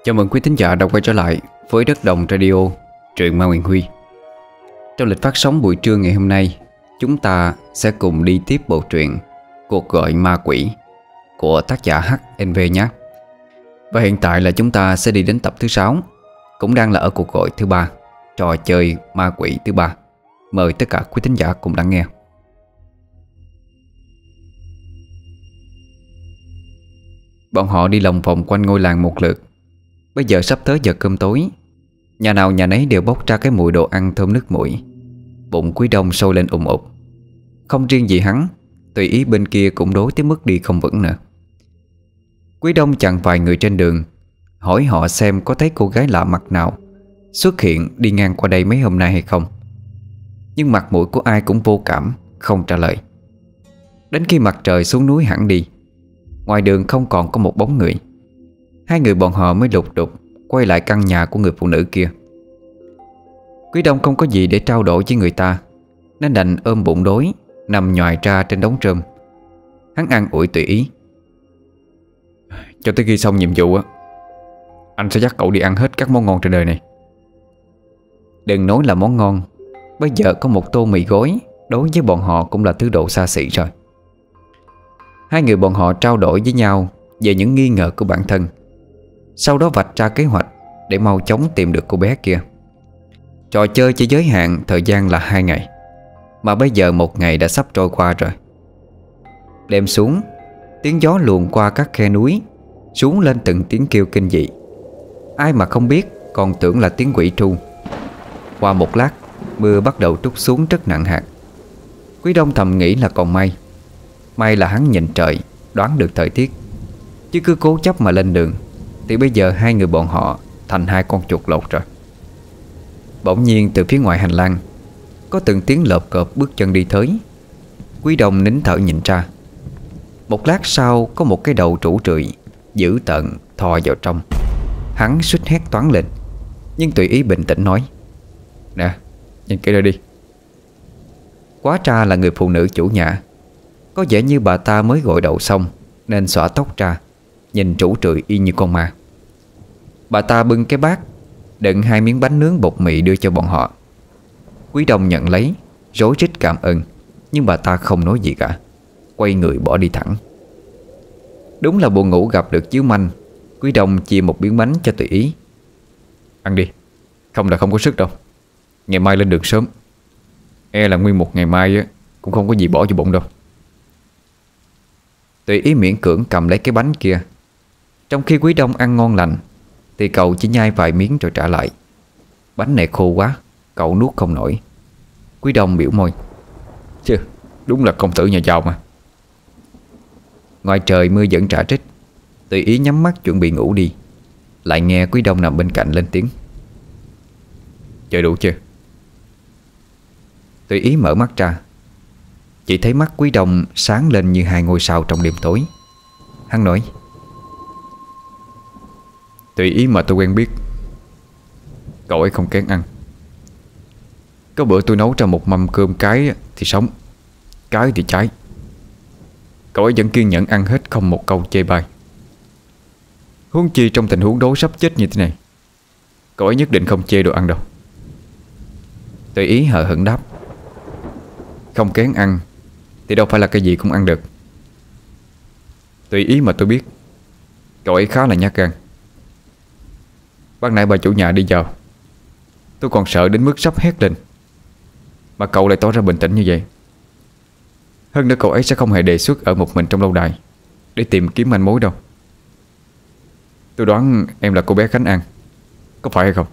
Chào mừng quý thính giả đã quay trở lại với Đất Đồng Radio, truyện Ma Nguyễn Huy. Trong lịch phát sóng buổi trưa ngày hôm nay, chúng ta sẽ cùng đi tiếp bộ truyện Cuộc Gọi Ma Quỷ của tác giả HNV nhé. Và hiện tại là chúng ta sẽ đi đến tập thứ 6, cũng đang là ở cuộc gọi thứ 3, trò chơi ma quỷ thứ 3. Mời tất cả quý thính giả cùng lắng nghe. Bọn họ đi lòng vòng quanh ngôi làng một lượt. Bây giờ sắp tới giờ cơm tối, nhà nào nhà nấy đều bốc ra cái mùi đồ ăn thơm nức mũi. Bụng Quý Đông sôi lên ùng ục. Không riêng gì hắn, tùy ý bên kia cũng đói tới mức đi không vững nữa. Quý Đông chặn vài người trên đường, hỏi họ xem có thấy cô gái lạ mặt nào xuất hiện đi ngang qua đây mấy hôm nay hay không. Nhưng mặt mũi của ai cũng vô cảm, không trả lời. Đến khi mặt trời xuống núi hẳn đi, ngoài đường không còn có một bóng người. Hai người bọn họ mới lục đục quay lại căn nhà của người phụ nữ kia. Quý Đông không có gì để trao đổi với người ta, nên đành ôm bụng đói nằm nhoài ra trên đống rơm. Hắn an ủi tùy ý: "Cho tới khi xong nhiệm vụ á, anh sẽ dắt cậu đi ăn hết các món ngon trên đời này." Đừng nói là món ngon, bây giờ có một tô mì gói đối với bọn họ cũng là thứ độ xa xỉ rồi. Hai người bọn họ trao đổi với nhau về những nghi ngờ của bản thân, sau đó vạch ra kế hoạch để mau chóng tìm được cô bé kia. Trò chơi chỉ giới hạn thời gian là 2 ngày, mà bây giờ 1 ngày đã sắp trôi qua rồi. Đêm xuống, tiếng gió luồn qua các khe núi xuống lên từng tiếng kêu kinh dị. Ai mà không biết còn tưởng là tiếng quỷ tru. Qua một lát, mưa bắt đầu trút xuống rất nặng hạt. Quý Đông thầm nghĩ là còn may. May là hắn nhìn trời, đoán được thời tiết. Chứ cứ cố chấp mà lên đường thì bây giờ hai người bọn họ thành hai con chuột lột rồi. Bỗng nhiên từ phía ngoài hành lang có từng tiếng lợp cợp bước chân đi tới. Quý Đông nín thở nhìn ra. Một lát sau có một cái đầu trũ trượi dữ tợn thò vào trong. Hắn suýt hét toáng lên, nhưng tùy ý bình tĩnh nói: "Nè, nhìn kỹ đây đi." Quá ra là người phụ nữ chủ nhà. Có vẻ như bà ta mới gội đầu xong nên xõa tóc ra, nhìn trũ trượi y như con ma. Bà ta bưng cái bát đựng 2 miếng bánh nướng bột mì đưa cho bọn họ. Quý Đông nhận lấy, rối rít cảm ơn, nhưng bà ta không nói gì cả, quay người bỏ đi thẳng. Đúng là buồn ngủ gặp được chiếu manh. Quý Đông chia một miếng bánh cho tùy ý: "Ăn đi, không là không có sức đâu. Ngày mai lên đường sớm, e là nguyên một ngày mai á cũng không có gì bỏ vô bụng đâu." Tùy ý miễn cưỡng cầm lấy cái bánh kia. Trong khi Quý Đông ăn ngon lành thì cậu chỉ nhai vài miếng rồi trả lại. Bánh này khô quá, cậu nuốt không nổi. Quý Đông biểu môi: "Chứ, đúng là công tử nhà giàu mà." Ngoài trời mưa vẫn rả rích. Tùy ý nhắm mắt chuẩn bị ngủ đi, lại nghe Quý Đông nằm bên cạnh lên tiếng: "Chơi đủ chưa?" Tùy ý mở mắt ra, chỉ thấy mắt Quý Đông sáng lên như 2 ngôi sao trong đêm tối. Hắn nói: "Tùy ý mà tôi quen biết, cậu ấy không kén ăn. Có bữa tôi nấu ra một mâm cơm, cái thì sống, cái thì cháy. Cậu ấy vẫn kiên nhẫn ăn hết, không một câu chê bai. Huống chi trong tình huống đói sắp chết như thế này, cậu ấy nhất định không chê đồ ăn đâu." Tùy ý hờ hững đáp: "Không kén ăn thì đâu phải là cái gì cũng ăn được. Tùy ý mà tôi biết, cậu ấy khá là nhát gan. Ban nãy bà chủ nhà đi vào, tôi còn sợ đến mức sắp hét lên, mà cậu lại tỏ ra bình tĩnh như vậy. Hơn nữa cậu ấy sẽ không hề đề xuất ở một mình trong lâu đài để tìm kiếm manh mối đâu. Tôi đoán em là cô bé Khánh An, có phải hay không?"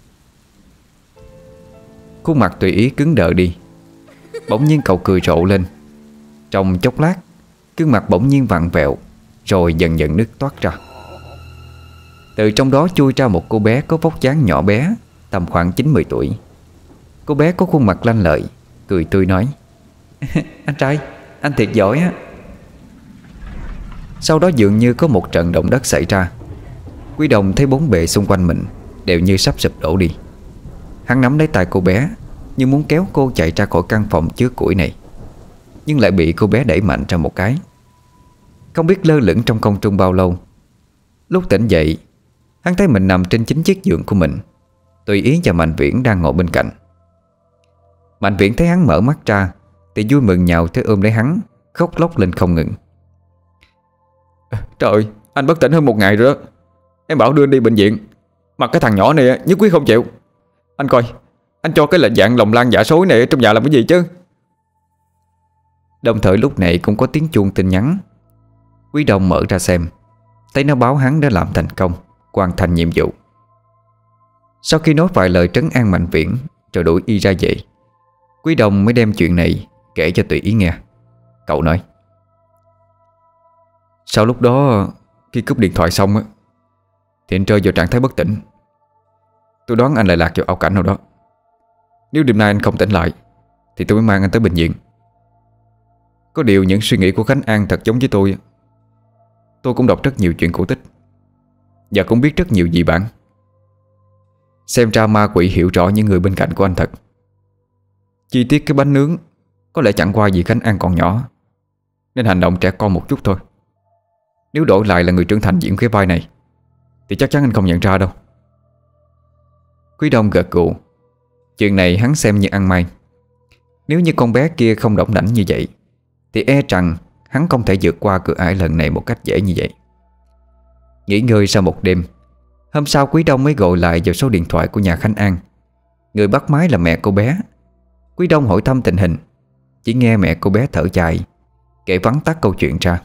Khuôn mặt Tùy ý cứng đờ đi. Bỗng nhiên cậu cười rộ lên. Trong chốc lát, gương mặt bỗng nhiên vặn vẹo, rồi dần dần nứt toát ra. Từ trong đó chui ra một cô bé có vóc dáng nhỏ bé, tầm khoảng 9-10 tuổi. Cô bé có khuôn mặt lanh lợi, cười tươi nói: "Anh trai, anh thiệt giỏi á." Sau đó dường như có một trận động đất xảy ra. Quý Đông thấy bốn bề xung quanh mình đều như sắp sụp đổ đi. Hắn nắm lấy tay cô bé, như muốn kéo cô chạy ra khỏi căn phòng chứa củi này, nhưng lại bị cô bé đẩy mạnh ra một cái. Không biết lơ lửng trong không trung bao lâu. Lúc tỉnh dậy, Hắn thấy mình nằm trên chính chiếc giường của mình, Tùy Ý và Mạnh Viễn đang ngồi bên cạnh. Mạnh Viễn thấy hắn mở mắt ra thì vui mừng nhào tới ôm lấy hắn, khóc lóc lên không ngừng. Trời ơi, anh bất tỉnh hơn 1 ngày rồi đó. Em bảo đưa anh đi bệnh viện, mà cái thằng nhỏ này nhất quyết không chịu. Anh coi, anh cho cái lệnh dạng lòng lan giả sối này ở trong nhà làm cái gì chứ? Đồng thời lúc này cũng có tiếng chuông tin nhắn. Quý Đông mở ra xem, thấy nó báo hắn đã làm thành công, hoàn thành nhiệm vụ. Sau khi nói vài lời trấn an Mạnh Viễn rồi đuổi y ra về, Quý Đông mới đem chuyện này kể cho Tùy Ý nghe. Cậu nói: Sau lúc đó, khi cúp điện thoại xong thì anh rơi vào trạng thái bất tỉnh. Tôi đoán anh lại lạc vào ảo cảnh nào đó. Nếu đêm nay anh không tỉnh lại thì tôi mới mang anh tới bệnh viện. Có điều những suy nghĩ của Khánh An thật giống với tôi. Tôi cũng đọc rất nhiều chuyện cổ tích và cũng biết rất nhiều dị bản. Xem ra ma quỷ hiểu rõ những người bên cạnh của anh thật. Chi tiết cái bánh nướng có lẽ chẳng qua vì Khánh An còn nhỏ nên hành động trẻ con một chút thôi. Nếu đổi lại là người trưởng thành diễn cái vai này thì chắc chắn anh không nhận ra đâu. Quý Đông gật gù. Chuyện này hắn xem như ăn may. Nếu như con bé kia không đỏng đảnh như vậy thì e rằng hắn không thể vượt qua cửa ải lần này một cách dễ như vậy. Nghỉ ngơi sau một đêm, hôm sau Quý Đông mới gọi lại vào số điện thoại của nhà Khánh An. Người bắt máy là mẹ cô bé. Quý Đông hỏi thăm tình hình, chỉ nghe mẹ cô bé thở dài, kể vắn tắt câu chuyện ra.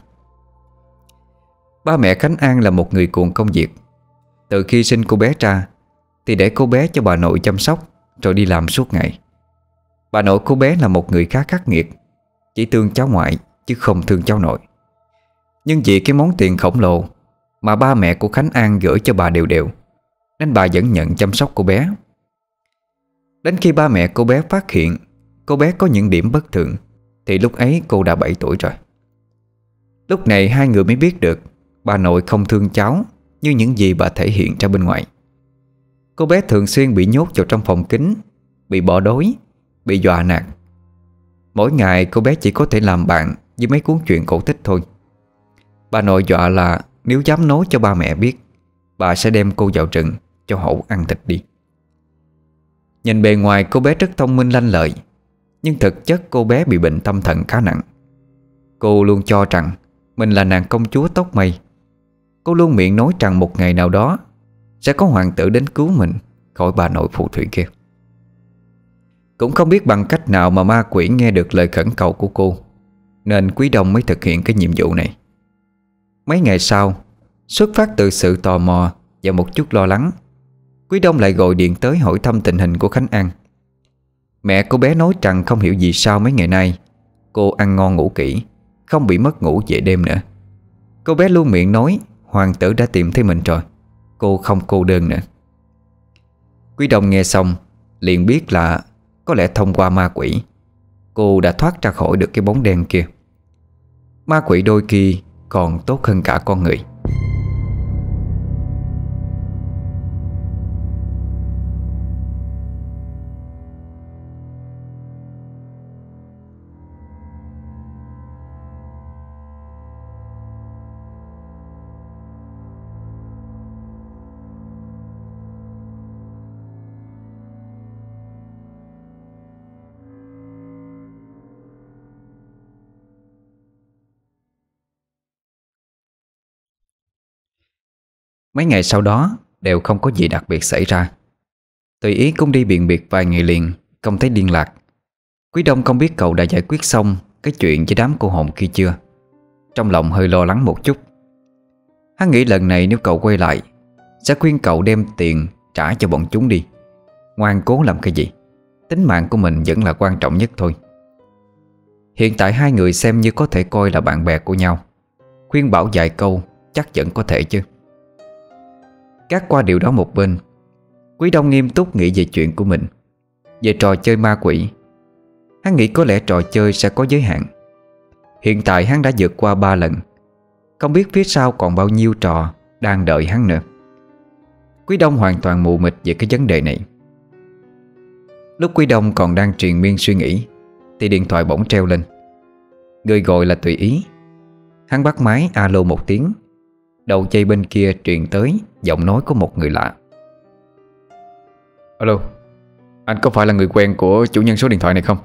Ba mẹ Khánh An là một người cuồng công việc. Từ khi sinh cô bé ra thì để cô bé cho bà nội chăm sóc rồi đi làm suốt ngày. Bà nội cô bé là một người khá khắc nghiệt, chỉ thương cháu ngoại chứ không thương cháu nội. Nhưng vì cái món tiền khổng lồ mà ba mẹ của Khánh An gửi cho bà đều đều, nên bà vẫn nhận chăm sóc cô bé. Đến khi ba mẹ cô bé phát hiện cô bé có những điểm bất thường thì lúc ấy cô đã 7 tuổi rồi. Lúc này hai người mới biết được bà nội không thương cháu như những gì bà thể hiện ra bên ngoài. Cô bé thường xuyên bị nhốt vào trong phòng kín, bị bỏ đói, bị dọa nạt. Mỗi ngày cô bé chỉ có thể làm bạn với mấy cuốn truyện cổ tích thôi. Bà nội dọa là nếu dám nói cho ba mẹ biết, bà sẽ đem cô vào rừng cho hổ ăn thịt đi. Nhìn bề ngoài cô bé rất thông minh lanh lợi, nhưng thực chất cô bé bị bệnh tâm thần khá nặng. Cô luôn cho rằng mình là nàng công chúa tóc mây. Cô luôn miệng nói rằng một ngày nào đó sẽ có hoàng tử đến cứu mình khỏi bà nội phù thủy kia. Cũng không biết bằng cách nào mà ma quỷ nghe được lời khẩn cầu của cô, nên Quý Đông mới thực hiện cái nhiệm vụ này. Mấy ngày sau, xuất phát từ sự tò mò và một chút lo lắng, Quý Đông lại gọi điện tới hỏi thăm tình hình của Khánh An. Mẹ cô bé nói rằng không hiểu vì sao mấy ngày nay cô ăn ngon ngủ kỹ, không bị mất ngủ về đêm nữa. Cô bé luôn miệng nói hoàng tử đã tìm thấy mình rồi, cô không cô đơn nữa. Quý Đông nghe xong liền biết là có lẽ thông qua ma quỷ, cô đã thoát ra khỏi được cái bóng đen kia. Ma quỷ đôi khi còn tốt hơn cả con người. Mấy ngày sau đó đều không có gì đặc biệt xảy ra. Tùy Ý cũng đi biện biệt vài ngày liền, không thấy liên lạc. Quý Đông không biết cậu đã giải quyết xong cái chuyện với đám cô hồn kia chưa. Trong lòng hơi lo lắng một chút. Hắn nghĩ lần này nếu cậu quay lại sẽ khuyên cậu đem tiền trả cho bọn chúng đi. Ngoan cố làm cái gì, tính mạng của mình vẫn là quan trọng nhất thôi. Hiện tại hai người xem như có thể coi là bạn bè của nhau. Khuyên bảo vài câu chắc vẫn có thể chứ. Gác qua điều đó một bên, Quý Đông nghiêm túc nghĩ về chuyện của mình, về trò chơi ma quỷ. Hắn nghĩ có lẽ trò chơi sẽ có giới hạn. Hiện tại hắn đã vượt qua 3 lần, không biết phía sau còn bao nhiêu trò đang đợi hắn nữa. Quý Đông hoàn toàn mù mịt về cái vấn đề này. Lúc Quý Đông còn đang triền miên suy nghĩ thì điện thoại bỗng treo lên. Người gọi là Tùy Ý. Hắn bắt máy alo một tiếng. đầu dây bên kia truyền tới giọng nói của một người lạ. Alo, anh có phải là người quen của chủ nhân số điện thoại này không?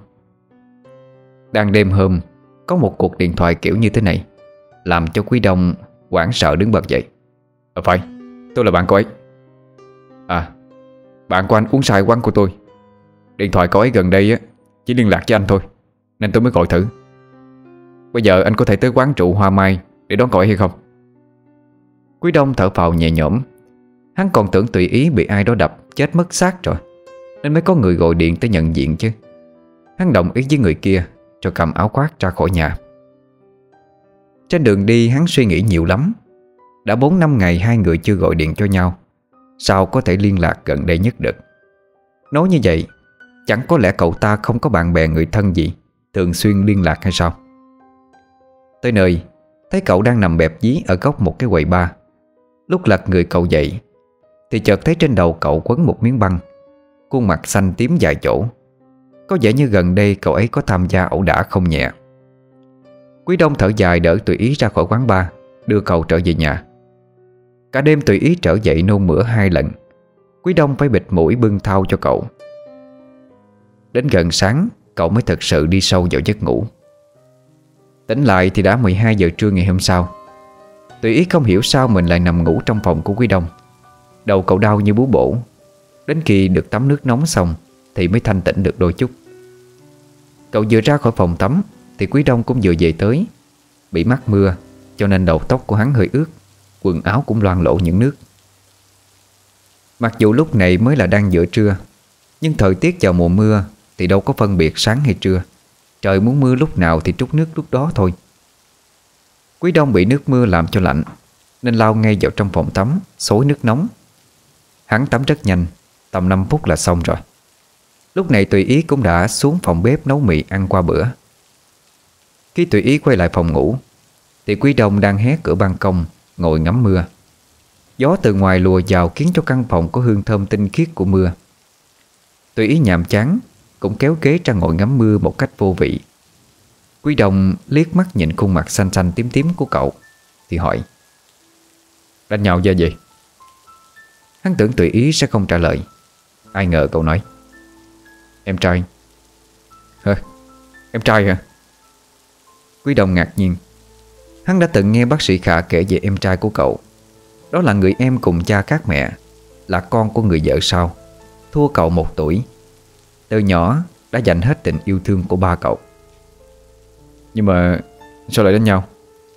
Đang đêm hôm có một cuộc điện thoại kiểu như thế này làm cho Quý Đông hoảng sợ đứng bật dậy. Phải, tôi là bạn cô ấy. À, bạn của anh uống sai quán của tôi. Điện thoại cô ấy gần đây á chỉ liên lạc với anh thôi, nên tôi mới gọi thử. Bây giờ anh có thể tới quán trụ Hoa Mai để đón cô ấy hay không? Quý Đông thở phào nhẹ nhõm. Hắn còn tưởng tùy ý bị ai đó đập chết mất xác rồi, nên mới có người gọi điện tới nhận diện chứ. Hắn đồng ý với người kia rồi cầm áo khoác ra khỏi nhà. Trên đường đi hắn suy nghĩ nhiều lắm. Đã 4-5 ngày hai người chưa gọi điện cho nhau, sao có thể liên lạc gần đây nhất được? Nói như vậy, chẳng có lẽ cậu ta không có bạn bè người thân gì thường xuyên liên lạc hay sao? Tới nơi, thấy cậu đang nằm bẹp dí ở góc một cái quầy bar. Lúc lật người cậu dậy thì chợt thấy trên đầu cậu quấn một miếng băng, khuôn mặt xanh tím dài chỗ. Có vẻ như gần đây cậu ấy có tham gia ẩu đả không nhẹ. Quý Đông thở dài đỡ Tùy Ý ra khỏi quán bar, đưa cậu trở về nhà. Cả đêm Tùy Ý trở dậy nôn mửa 2 lần. Quý Đông phải bịt mũi bưng thau cho cậu. Đến gần sáng cậu mới thật sự đi sâu vào giấc ngủ. Tỉnh lại thì đã 12 giờ trưa ngày hôm sau. Tùy Ý không hiểu sao mình lại nằm ngủ trong phòng của Quý Đông. Đầu cậu đau như bú bổ. Đến khi được tắm nước nóng xong thì mới thanh tĩnh được đôi chút. Cậu vừa ra khỏi phòng tắm thì Quý Đông cũng vừa về tới. Bị mắc mưa cho nên đầu tóc của hắn hơi ướt, quần áo cũng loang lổ những nước. Mặc dù lúc này mới là đang giữa trưa, nhưng thời tiết vào mùa mưa thì đâu có phân biệt sáng hay trưa. Trời muốn mưa lúc nào thì trút nước lúc đó thôi. Quý Đông bị nước mưa làm cho lạnh nên lao ngay vào trong phòng tắm xối nước nóng. Hắn tắm rất nhanh, tầm 5 phút là xong rồi. Lúc này Tùy Ý cũng đã xuống phòng bếp nấu mì ăn qua bữa. Khi Tùy Ý quay lại phòng ngủ thì Quý Đông đang hé cửa ban công ngồi ngắm mưa. Gió từ ngoài lùa vào khiến cho căn phòng có hương thơm tinh khiết của mưa. Tùy Ý nhàm chán cũng kéo ghế ra ngồi ngắm mưa một cách vô vị. Quý Đông liếc mắt nhìn khuôn mặt xanh xanh tím tím của cậu thì hỏi: đánh nhau ra gì? Hắn tưởng Tùy Ý sẽ không trả lời. Ai ngờ cậu nói: em trai. Hả? Em trai hả? Quý Đông ngạc nhiên. Hắn đã từng nghe bác sĩ Khả kể về em trai của cậu. Đó là người em cùng cha khác mẹ, là con của người vợ sau, thua cậu 1 tuổi. Từ nhỏ đã dành hết tình yêu thương của ba cậu. Nhưng mà sao lại đánh nhau?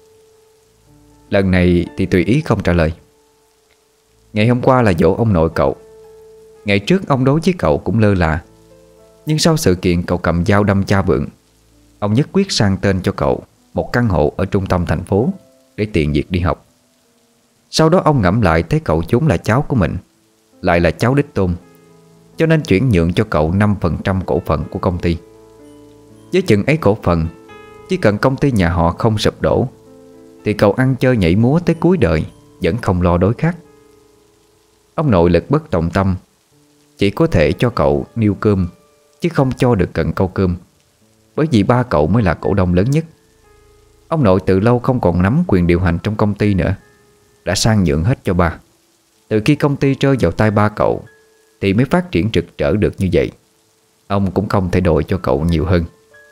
Lần này thì Tùy Ý không trả lời. Ngày hôm qua là giỗ ông nội cậu. Ngày trước ông đối với cậu cũng lơ là, nhưng sau sự kiện cậu cầm dao đâm cha vượng, ông nhất quyết sang tên cho cậu một căn hộ ở trung tâm thành phố để tiện việc đi học. Sau đó ông ngẫm lại thấy cậu vốn là cháu của mình, lại là cháu đích tôn, cho nên chuyển nhượng cho cậu 5% cổ phần của công ty. Với chừng ấy cổ phần, chỉ cần công ty nhà họ không sụp đổ thì cậu ăn chơi nhảy múa tới cuối đời vẫn không lo đối khác. Ông nội lực bất tòng tâm, chỉ có thể cho cậu niêu cơm chứ không cho được cần câu cơm, bởi vì ba cậu mới là cổ đông lớn nhất. Ông nội từ lâu không còn nắm quyền điều hành trong công ty nữa, đã sang nhượng hết cho ba. Từ khi công ty rơi vào tay ba cậu thì mới phát triển rực rỡ được như vậy. Ông cũng không thể đổi cho cậu nhiều hơn.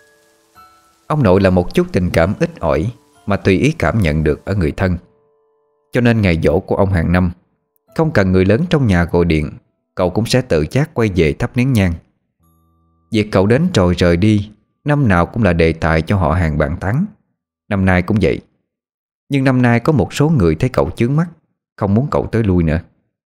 Ông nội là một chút tình cảm ít ỏi mà tùy ý cảm nhận được ở người thân. Cho nên ngày giỗ của ông hàng năm, không cần người lớn trong nhà gọi điện, cậu cũng sẽ tự giác quay về thắp nén nhang. Việc cậu đến rồi rời đi năm nào cũng là đề tài cho họ hàng bàn tán. Năm nay cũng vậy. Nhưng năm nay có một số người thấy cậu chướng mắt, không muốn cậu tới lui nữa.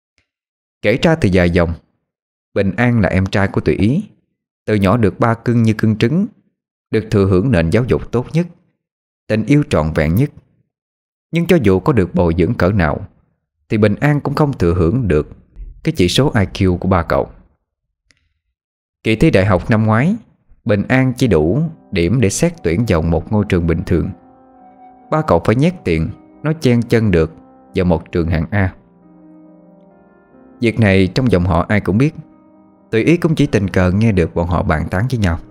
Kể ra thì dài dòng. Bình An là em trai của Tùy Ý, từ nhỏ được ba cưng như cưng trứng, được thừa hưởng nền giáo dục tốt nhất, tình yêu trọn vẹn nhất. Nhưng cho dù có được bồi dưỡng cỡ nào thì Bình An cũng không thừa hưởng được cái chỉ số IQ của ba cậu. Kỳ thi đại học năm ngoái, Bình An chỉ đủ điểm để xét tuyển vào một ngôi trường bình thường. Ba cậu phải nhét tiền nó chen chân được vào một trường hạng A. Việc này trong dòng họ ai cũng biết. Tùy Ý cũng chỉ tình cờ nghe được bọn họ bàn tán với nhau.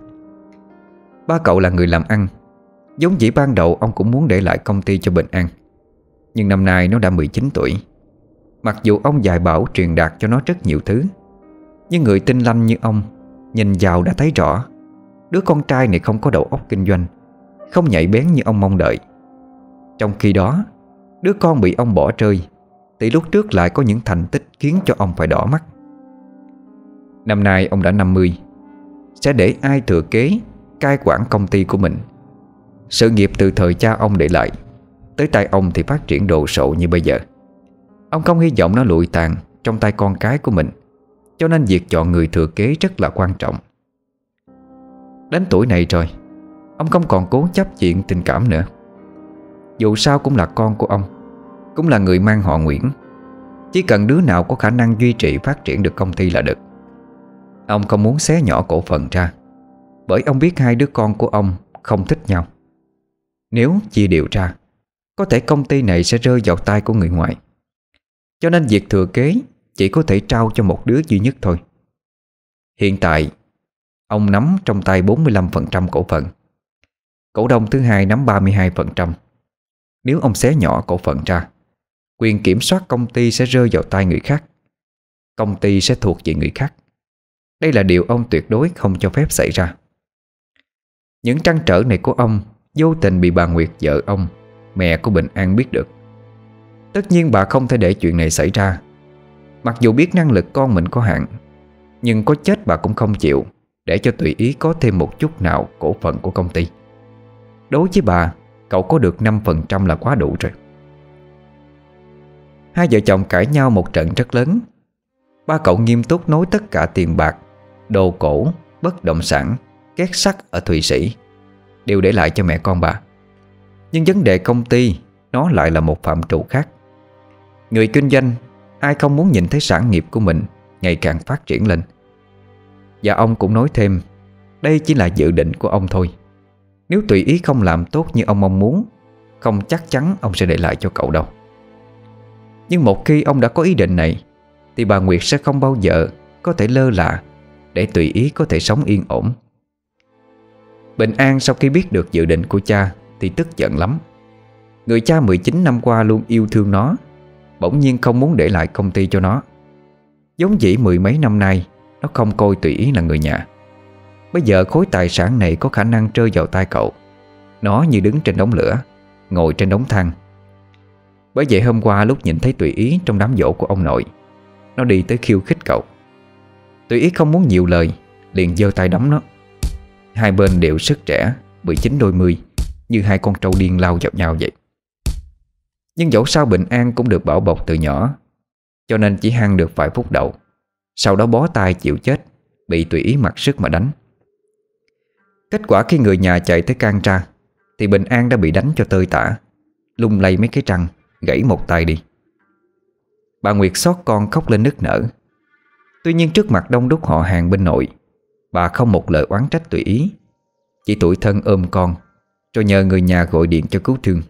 Ba cậu là người làm ăn, vốn dĩ ban đầu ông cũng muốn để lại công ty cho Bình An, Nhưng năm nay nó đã 19 tuổi. Mặc dù ông dạy bảo truyền đạt cho nó rất nhiều thứ, nhưng người tinh lanh như ông nhìn vào đã thấy rõ đứa con trai này không có đầu óc kinh doanh, không nhạy bén như ông mong đợi. Trong khi đó, đứa con bị ông bỏ rơi thì lúc trước lại có những thành tích khiến cho ông phải đỏ mắt. Năm nay ông đã 50, sẽ để ai thừa kế cai quản công ty của mình. Sự nghiệp từ thời cha ông để lại tới tay ông thì phát triển đồ sộ như bây giờ. Ông không hy vọng nó lụi tàn trong tay con cái của mình, cho nên việc chọn người thừa kế rất là quan trọng. Đến tuổi này rồi, ông không còn cố chấp chuyện tình cảm nữa. Dù sao cũng là con của ông, cũng là người mang họ Nguyễn. Chỉ cần đứa nào có khả năng duy trì phát triển được công ty là được. Ông không muốn xé nhỏ cổ phần ra, bởi ông biết hai đứa con của ông không thích nhau. Nếu chia đều ra, có thể công ty này sẽ rơi vào tay của người ngoài. Cho nên việc thừa kế chỉ có thể trao cho một đứa duy nhất thôi. Hiện tại, ông nắm trong tay 45% cổ phần. Cổ đông thứ hai nắm 32%. Nếu ông xé nhỏ cổ phần ra, quyền kiểm soát công ty sẽ rơi vào tay người khác. Công ty sẽ thuộc về người khác. Đây là điều ông tuyệt đối không cho phép xảy ra. Những trăn trở này của ông vô tình bị bà Nguyệt, vợ ông, mẹ của Bình An biết được. Tất nhiên bà không thể để chuyện này xảy ra. Mặc dù biết năng lực con mình có hạn, nhưng có chết bà cũng không chịu để cho tùy ý có thêm một chút nào cổ phần của công ty. Đối với bà, cậu có được 5% là quá đủ rồi. Hai vợ chồng cãi nhau một trận rất lớn. Ba cậu nghiêm túc nói tất cả tiền bạc, đồ cổ, bất động sản, két sắt ở Thụy Sĩ đều để lại cho mẹ con bà. Nhưng vấn đề công ty nó lại là một phạm trù khác. Người kinh doanh, ai không muốn nhìn thấy sản nghiệp của mình ngày càng phát triển lên. Và ông cũng nói thêm, đây chỉ là dự định của ông thôi. Nếu tùy ý không làm tốt như ông mong muốn, không chắc chắn ông sẽ để lại cho cậu đâu. Nhưng một khi ông đã có ý định này, thì bà Nguyệt sẽ không bao giờ có thể lơ là để tùy ý có thể sống yên ổn. Bình An sau khi biết được dự định của cha thì tức giận lắm. Người cha 19 năm qua luôn yêu thương nó, bỗng nhiên không muốn để lại công ty cho nó. Giống dĩ mười mấy năm nay nó không coi tùy ý là người nhà. Bây giờ khối tài sản này có khả năng rơi vào tay cậu. Nó như đứng trên đống lửa, ngồi trên đống than. Bởi vậy hôm qua lúc nhìn thấy tùy ý trong đám giỗ của ông nội, nó đi tới khiêu khích cậu. Tùy ý không muốn nhiều lời, liền giơ tay đấm nó. Hai bên đều sức trẻ, 19 đôi 10, như hai con trâu điên lao vào nhau vậy. Nhưng dẫu sao Bình An cũng được bảo bọc từ nhỏ, cho nên chỉ hăng được vài phút đầu, sau đó bó tay chịu chết, bị tùy ý mặc sức mà đánh. Kết quả khi người nhà chạy tới can tra, thì Bình An đã bị đánh cho tơi tả, lung lay mấy cái răng, gãy một tay đi. Bà Nguyệt xót con khóc lên nức nở. Tuy nhiên trước mặt đông đúc họ hàng bên nội, bà không một lời oán trách tùy ý, chỉ tủi thân ôm con, rồi nhờ người nhà gọi điện cho cứu thương.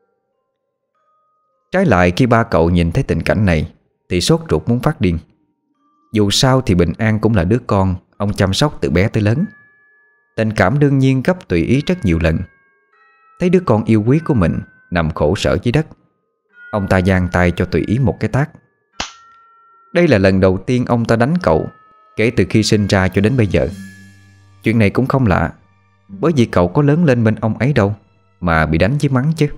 Trái lại khi ba cậu nhìn thấy tình cảnh này thì sốt ruột muốn phát điên. Dù sao thì Bình An cũng là đứa con ông chăm sóc từ bé tới lớn. Tình cảm đương nhiên gấp tùy ý rất nhiều lần. Thấy đứa con yêu quý của mình nằm khổ sở dưới đất, ông ta giang tay cho tùy ý một cái tát. Đây là lần đầu tiên ông ta đánh cậu kể từ khi sinh ra cho đến bây giờ. Chuyện này cũng không lạ, bởi vì cậu có lớn lên bên ông ấy đâu mà bị đánh với mắng chứ.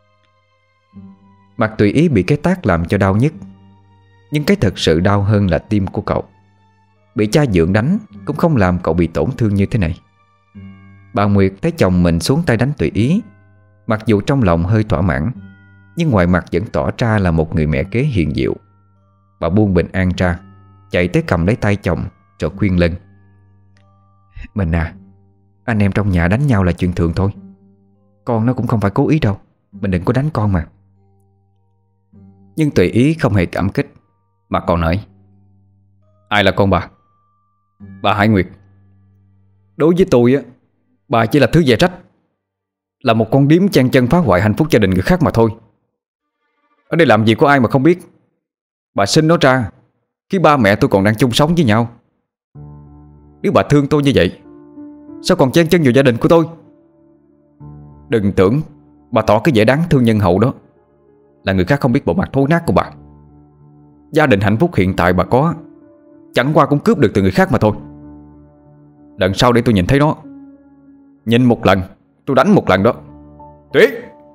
Mặt tùy ý bị cái tát làm cho đau nhất, nhưng cái thật sự đau hơn là tim của cậu. Bị cha dượng đánh cũng không làm cậu bị tổn thương như thế này. Bà Nguyệt thấy chồng mình xuống tay đánh tùy ý, mặc dù trong lòng hơi thỏa mãn, nhưng ngoài mặt vẫn tỏ ra là một người mẹ kế hiền diệu. Bà buông Bình An ra, chạy tới cầm lấy tay chồng rồi khuyên lên. Mình à, anh em trong nhà đánh nhau là chuyện thường thôi. Con nó cũng không phải cố ý đâu, mình đừng có đánh con mà. Nhưng tùy ý không hề cảm kích, mà còn nói: ai là con bà? Bà Hải Nguyệt. Đối với tôi á, bà chỉ là thứ dè trách, là một con điếm chen chân phá hoại hạnh phúc gia đình người khác mà thôi. Ở đây làm gì có ai mà không biết. Bà sinh nó ra khi ba mẹ tôi còn đang chung sống với nhau. Nếu bà thương tôi như vậy, sao còn chen chân vào gia đình của tôi? Đừng tưởng bà tỏ cái vẻ đáng thương nhân hậu đó là người khác không biết bộ mặt thối nát của bà. Gia đình hạnh phúc hiện tại bà có chẳng qua cũng cướp được từ người khác mà thôi. Lần sau để tôi nhìn thấy nó, nhìn một lần tôi đánh một lần đó. Tuyết!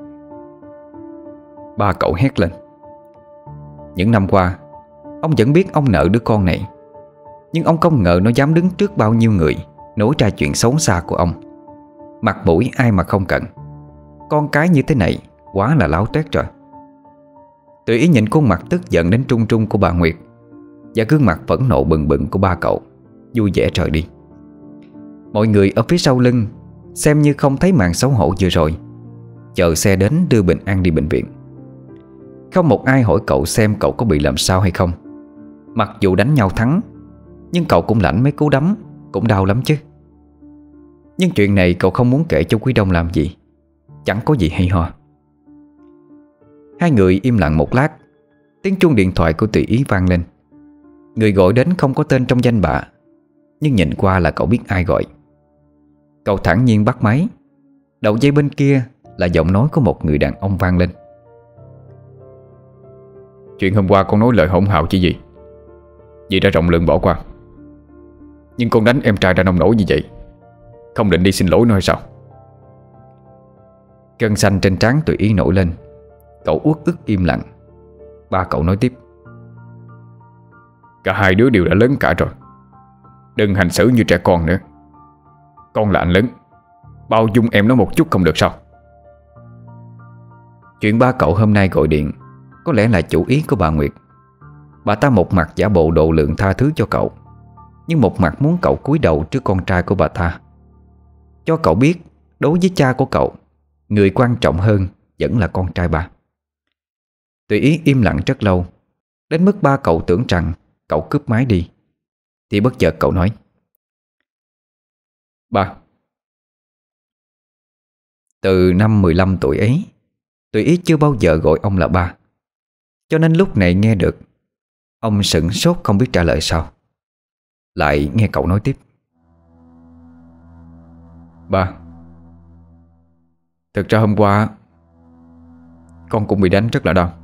Ba cậu hét lên. Những năm qua ông vẫn biết ông nợ đứa con này, nhưng ông không ngờ nó dám đứng trước bao nhiêu người nói ra chuyện xấu xa của ông. Mặt mũi ai mà không cần. Con cái như thế này quá là láo toét rồi. Tùy ý nhìn khuôn mặt tức giận đến trung trung của bà Nguyệt và gương mặt phẫn nộ bừng bừng của ba cậu, vui vẻ rời đi. Mọi người ở phía sau lưng xem như không thấy màn xấu hổ vừa rồi, chờ xe đến đưa Bình An đi bệnh viện. Không một ai hỏi cậu xem cậu có bị làm sao hay không. Mặc dù đánh nhau thắng, nhưng cậu cũng lãnh mấy cú đấm, cũng đau lắm chứ. Nhưng chuyện này cậu không muốn kể cho Quý Đông làm gì, chẳng có gì hay ho. Hai người im lặng một lát. Tiếng chuông điện thoại của Tùy Ý vang lên. Người gọi đến không có tên trong danh bạ, nhưng nhìn qua là cậu biết ai gọi. Cậu thản nhiên bắt máy. Đầu dây bên kia là giọng nói của một người đàn ông vang lên. Chuyện hôm qua con nói lời hỗn hào chứ gì, vì đã rộng lượng bỏ qua. Nhưng con đánh em trai ra nông nổi như vậy, không định đi xin lỗi nó hay sao? Gân xanh trên trán Tùy Ý nổi lên. Cậu uất ức im lặng. Ba cậu nói tiếp. Cả hai đứa đều đã lớn cả rồi, đừng hành xử như trẻ con nữa. Con là anh lớn, bao dung em nó một chút không được sao? Chuyện ba cậu hôm nay gọi điện có lẽ là chủ ý của bà Nguyệt. Bà ta một mặt giả bộ độ lượng tha thứ cho cậu, nhưng một mặt muốn cậu cúi đầu trước con trai của bà ta, cho cậu biết đối với cha của cậu, người quan trọng hơn vẫn là con trai bà. Tùy Ý im lặng rất lâu, đến mức ba cậu tưởng rằng cậu cướp máy đi, thì bất chợt cậu nói. Ba. Từ năm 15 tuổi ấy, Tùy Ý chưa bao giờ gọi ông là ba, cho nên lúc này nghe được, ông sửng sốt không biết trả lời sao. Lại nghe cậu nói tiếp. Ba, thực ra hôm qua con cũng bị đánh rất là đau.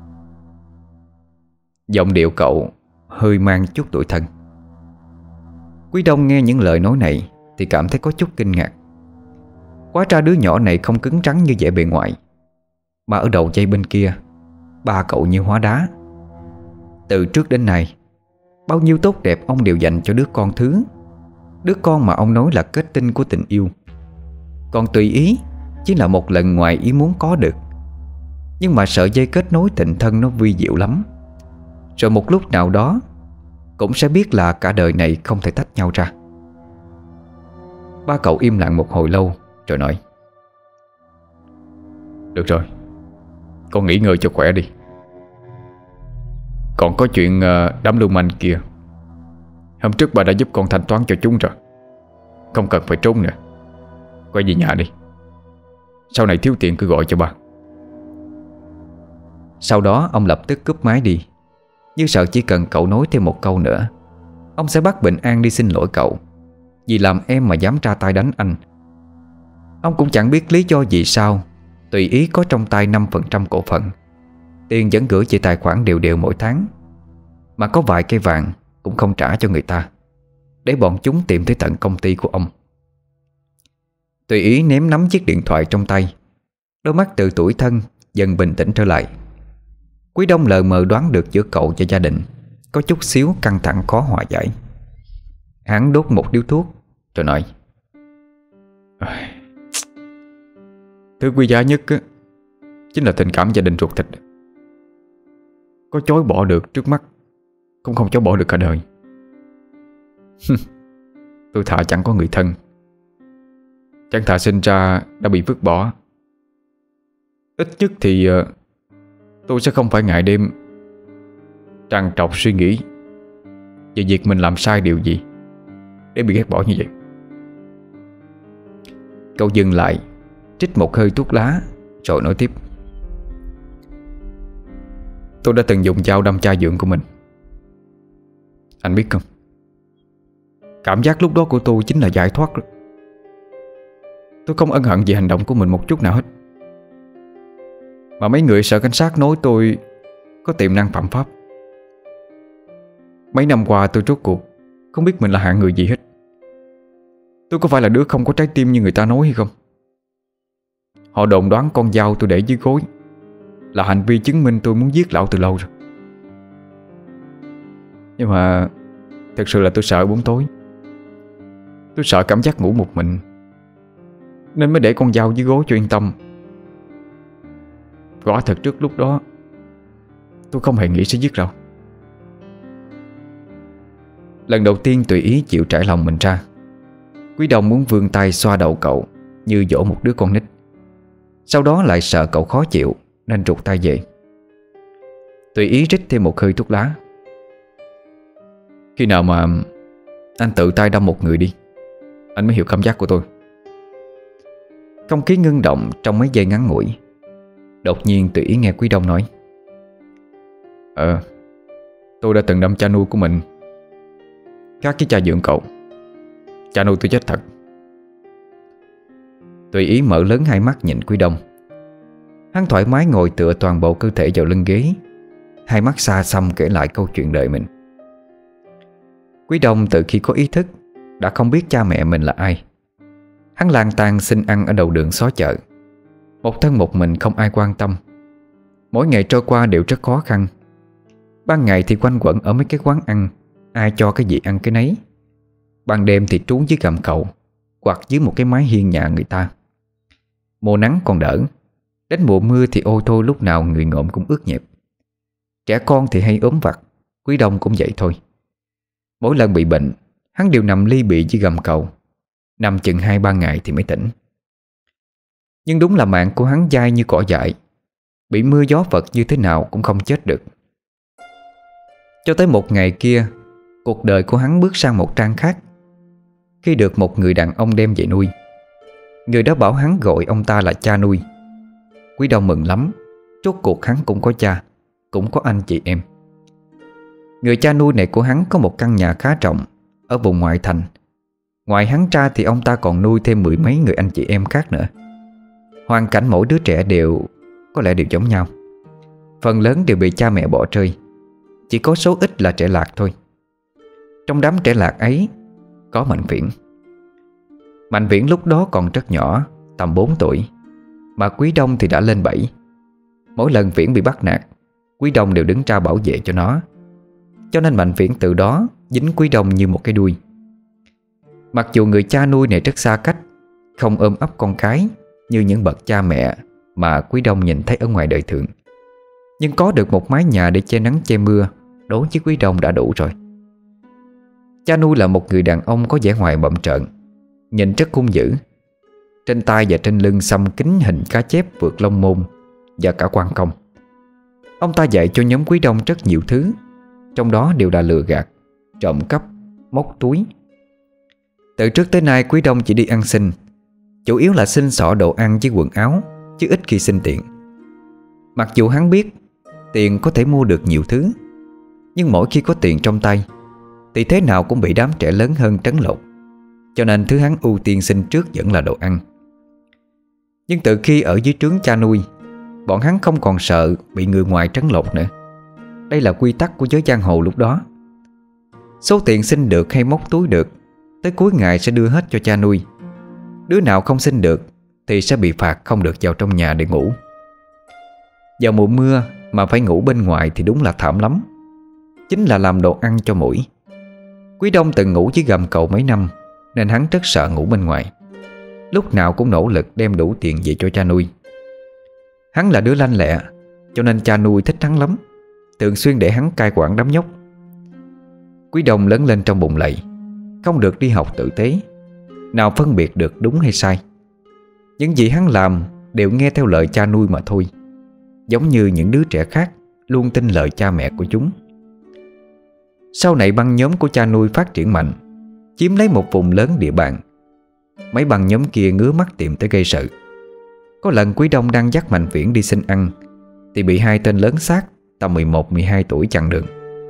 Giọng điệu cậu hơi mang chút tủi thân. Quý Đông nghe những lời nói này thì cảm thấy có chút kinh ngạc. Hóa ra đứa nhỏ này không cứng rắn như vẻ bề ngoài, mà ở đầu dây bên kia ba cậu như hóa đá. Từ trước đến nay, bao nhiêu tốt đẹp ông đều dành cho đứa con thứ, đứa con mà ông nói là kết tinh của tình yêu. Còn Tùy Ý chỉ là một lần ngoài ý muốn có được. Nhưng mà sợi dây kết nối tình thân nó vi diệu lắm. Rồi một lúc nào đó cũng sẽ biết là cả đời này không thể tách nhau ra. Ba cậu im lặng một hồi lâu rồi nói. Được rồi, con nghỉ ngơi cho khỏe đi. Còn có chuyện đám lưu manh kia, hôm trước bà đã giúp con thanh toán cho chúng rồi, không cần phải trốn nữa. Quay về nhà đi, sau này thiếu tiền cứ gọi cho bà. Sau đó ông lập tức cúp máy đi, như sợ chỉ cần cậu nói thêm một câu nữa, ông sẽ bắt Bình An đi xin lỗi cậu vì làm em mà dám ra tay đánh anh. Ông cũng chẳng biết lý do gì sao Tùy Ý có trong tay 5% cổ phần, tiền vẫn gửi về tài khoản đều đều mỗi tháng, mà có vài cây vàng cũng không trả cho người ta, để bọn chúng tìm tới tận công ty của ông. Tùy Ý ném nắm chiếc điện thoại trong tay, đôi mắt từ tủi thân dần bình tĩnh trở lại. Quý Đông lờ mờ đoán được giữa cậu và gia đình có chút xíu căng thẳng khó hòa giải. Hắn đốt một điếu thuốc rồi nói. Thứ quý giá nhất á, chính là tình cảm gia đình ruột thịt. Có chối bỏ được trước mắt, cũng không chối bỏ được cả đời. Tôi thà chẳng có người thân, chẳng thà sinh ra đã bị vứt bỏ. Ít nhất thì tôi sẽ không phải ngày đêm trằn trọc suy nghĩ về việc mình làm sai điều gì để bị ghét bỏ như vậy. Cậu dừng lại, trích một hơi thuốc lá rồi nói tiếp. Tôi đã từng dùng dao đâm cha dượng của mình. Anh biết không, cảm giác lúc đó của tôi chính là giải thoát. Tôi không ân hận về hành động của mình một chút nào hết. Mà mấy người sợ cảnh sát nói tôi có tiềm năng phạm pháp. Mấy năm qua tôi rốt cuộc không biết mình là hạng người gì hết. Tôi có phải là đứa không có trái tim như người ta nói hay không? Họ đồn đoán con dao tôi để dưới gối là hành vi chứng minh tôi muốn giết lão từ lâu rồi. Nhưng mà thực sự là tôi sợ bóng tối. Tôi sợ cảm giác ngủ một mình, nên mới để con dao dưới gối cho yên tâm. Quả thật trước lúc đó tôi không hề nghĩ sẽ giết đâu. Lần đầu tiên tùy ý chịu trải lòng mình ra, Quý Đông muốn vươn tay xoa đầu cậu như dỗ một đứa con nít. Sau đó lại sợ cậu khó chịu nên rụt tay về. Tùy ý rít thêm một hơi thuốc lá. Khi nào mà anh tự tay đâm một người đi, anh mới hiểu cảm giác của tôi. Không khí ngưng động trong mấy giây ngắn ngủi. Đột nhiên Tùy ý nghe Quý Đông nói: tôi đã từng đâm cha nuôi của mình, khác với cha dưỡng cậu. Cha nuôi tôi chết thật. Tùy ý mở lớn hai mắt nhìn Quý Đông. Hắn thoải mái ngồi tựa toàn bộ cơ thể vào lưng ghế, hai mắt xa xăm kể lại câu chuyện đời mình. Quý Đông từ khi có ý thức đã không biết cha mẹ mình là ai. Hắn lang thang xin ăn ở đầu đường xó chợ, một thân một mình không ai quan tâm. Mỗi ngày trôi qua đều rất khó khăn. Ban ngày thì quanh quẩn ở mấy cái quán ăn, ai cho cái gì ăn cái nấy. Ban đêm thì trú dưới gầm cầu hoặc dưới một cái mái hiên nhà người ta. Mùa nắng còn đỡ, đến mùa mưa thì ôi thôi lúc nào người ngộm cũng ướt nhẹp. Trẻ con thì hay ốm vặt, Quý Đông cũng vậy thôi. Mỗi lần bị bệnh, hắn đều nằm li bì dưới gầm cầu, nằm chừng 2-3 ngày thì mới tỉnh. Nhưng đúng là mạng của hắn dai như cỏ dại, bị mưa gió vật như thế nào cũng không chết được. Cho tới một ngày kia, cuộc đời của hắn bước sang một trang khác, khi được một người đàn ông đem về nuôi. Người đó bảo hắn gọi ông ta là cha nuôi. Quý Đông mừng lắm, rốt cuộc hắn cũng có cha, cũng có anh chị em. Người cha nuôi này của hắn có một căn nhà khá rộng ở vùng ngoại thành. Ngoài hắn ra thì ông ta còn nuôi thêm 10 mấy người anh chị em khác nữa. Hoàn cảnh mỗi đứa trẻ có lẽ đều giống nhau. Phần lớn đều bị cha mẹ bỏ rơi, chỉ có số ít là trẻ lạc thôi. Trong đám trẻ lạc ấy có Mạnh Viễn. Mạnh Viễn lúc đó còn rất nhỏ, tầm 4 tuổi, mà Quý Đông thì đã lên 7. Mỗi lần Viễn bị bắt nạt, Quý Đông đều đứng ra bảo vệ cho nó. Cho nên Mạnh Viễn từ đó dính Quý Đông như một cái đuôi. Mặc dù người cha nuôi này rất xa cách, không ôm ấp con cái như những bậc cha mẹ mà Quý Đông nhìn thấy ở ngoài đời thường, nhưng có được một mái nhà để che nắng che mưa, đối với Quý Đông đã đủ rồi. Cha nuôi là một người đàn ông có vẻ ngoài bậm trợn, nhìn rất hung dữ. Trên tay và trên lưng xăm kính hình cá chép vượt long môn và cả quan công. Ông ta dạy cho nhóm Quý Đông rất nhiều thứ, trong đó đều là lừa gạt, trộm cắp, móc túi. Từ trước tới nay Quý Đông chỉ đi ăn xin, chủ yếu là xin xỏ đồ ăn với quần áo, chứ ít khi xin tiền. Mặc dù hắn biết tiền có thể mua được nhiều thứ, nhưng mỗi khi có tiền trong tay thì thế nào cũng bị đám trẻ lớn hơn trấn lột. Cho nên thứ hắn ưu tiên xin trước vẫn là đồ ăn. Nhưng từ khi ở dưới trướng cha nuôi, bọn hắn không còn sợ bị người ngoài trấn lột nữa. Đây là quy tắc của giới giang hồ lúc đó. Số tiền xin được hay móc túi được, tới cuối ngày sẽ đưa hết cho cha nuôi. Đứa nào không xin được thì sẽ bị phạt không được vào trong nhà để ngủ. Vào mùa mưa mà phải ngủ bên ngoài thì đúng là thảm lắm. Chính là làm đồ ăn cho muỗi. Quý Đông từng ngủ dưới gầm cầu mấy năm, nên hắn rất sợ ngủ bên ngoài. Lúc nào cũng nỗ lực đem đủ tiền về cho cha nuôi. Hắn là đứa lanh lẹ, cho nên cha nuôi thích hắn lắm, thường xuyên để hắn cai quản đám nhóc. Quý Đông lớn lên trong bụng lầy, không được đi học tử tế, nào phân biệt được đúng hay sai. Những gì hắn làm đều nghe theo lời cha nuôi mà thôi, giống như những đứa trẻ khác luôn tin lời cha mẹ của chúng. Sau này băng nhóm của cha nuôi phát triển mạnh, chiếm lấy một vùng lớn địa bàn. Mấy băng nhóm kia ngứa mắt tìm tới gây sự. Có lần Quý Đông đang dắt Mạnh Viễn đi xin ăn thì bị hai tên lớn xác tầm 11-12 tuổi chặn đường.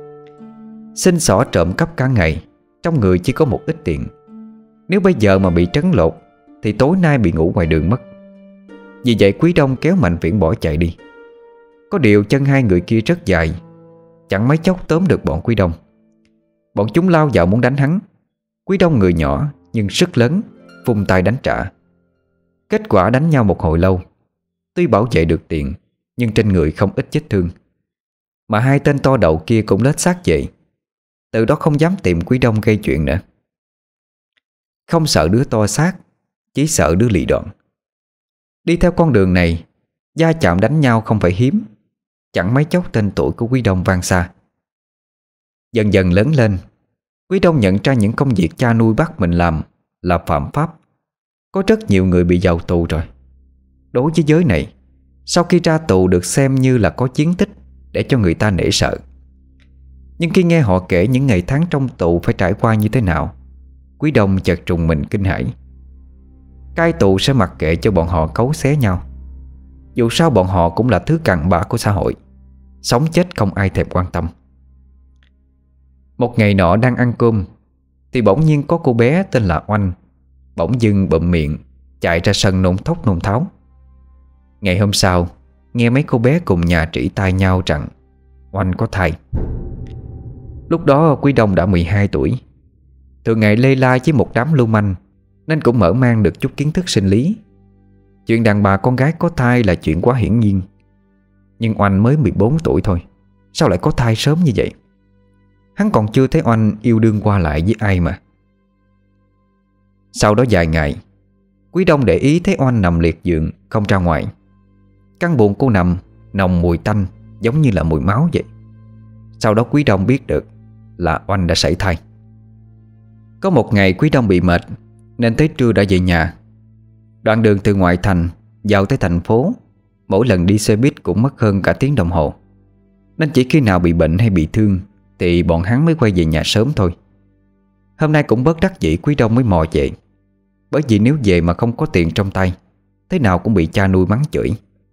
Xin xỏ trộm cắp cả ngày, trong người chỉ có một ít tiền. Nếu bây giờ mà bị trấn lột thì tối nay bị ngủ ngoài đường mất. Vì vậy Quý Đông kéo Mạnh Viễn bỏ chạy đi. Có điều chân hai người kia rất dài, chẳng mấy chốc tóm được bọn Quý Đông. Bọn chúng lao vào muốn đánh hắn. Quý Đông người nhỏ nhưng sức lớn, vung tay đánh trả. Kết quả đánh nhau một hồi lâu. Tuy bảo vệ được tiền, nhưng trên người không ít vết thương. Mà hai tên to đầu kia cũng lết xác về. Từ đó không dám tìm Quý Đông gây chuyện nữa. Không sợ đứa to xác, chỉ sợ đứa lì đoạn. Đi theo con đường này, va chạm đánh nhau không phải hiếm. Chẳng mấy chốc tên tuổi của Quý Đông vang xa. Dần dần lớn lên, Quý Đông nhận ra những công việc cha nuôi bắt mình làm là phạm pháp. Có rất nhiều người bị vào tù rồi. Đối với giới này, sau khi ra tù được xem như là có chiến tích để cho người ta nể sợ. Nhưng khi nghe họ kể những ngày tháng trong tù phải trải qua như thế nào, Quý Đông chợt trùng mình kinh hãi. Cai tù sẽ mặc kệ cho bọn họ cấu xé nhau. Dù sao bọn họ cũng là thứ cặn bã của xã hội, sống chết không ai thèm quan tâm. Một ngày nọ đang ăn cơm thì bỗng nhiên có cô bé tên là Oanh bỗng dưng bụm miệng chạy ra sân nôn thốc nôn tháo. Ngày hôm sau, nghe mấy cô bé cùng nhà trĩ tai nhau rằng Oanh có thai. Lúc đó Quý Đông đã 12 tuổi. Thường ngày lê lai với một đám lưu manh nên cũng mở mang được chút kiến thức sinh lý. Chuyện đàn bà con gái có thai là chuyện quá hiển nhiên. Nhưng Oanh mới 14 tuổi thôi, sao lại có thai sớm như vậy? Hắn còn chưa thấy Oanh yêu đương qua lại với ai mà. Sau đó vài ngày, Quý Đông để ý thấy Oanh nằm liệt giường không ra ngoài. Căn buồng cô nằm nồng mùi tanh, giống như là mùi máu vậy. Sau đó Quý Đông biết được là Oanh đã sảy thai. Có một ngày Quý Đông bị mệt nên tới trưa đã về nhà. Đoạn đường từ ngoại thành vào tới thành phố, mỗi lần đi xe buýt cũng mất hơn cả tiếng đồng hồ. Nên chỉ khi nào bị bệnh hay bị thương thì bọn hắn mới quay về nhà sớm thôi. Hôm nay cũng bất đắc dĩ Quý Đông mới mò về. Bởi vì nếu về mà không có tiền trong tay, thế nào cũng bị cha nuôi mắng chửi.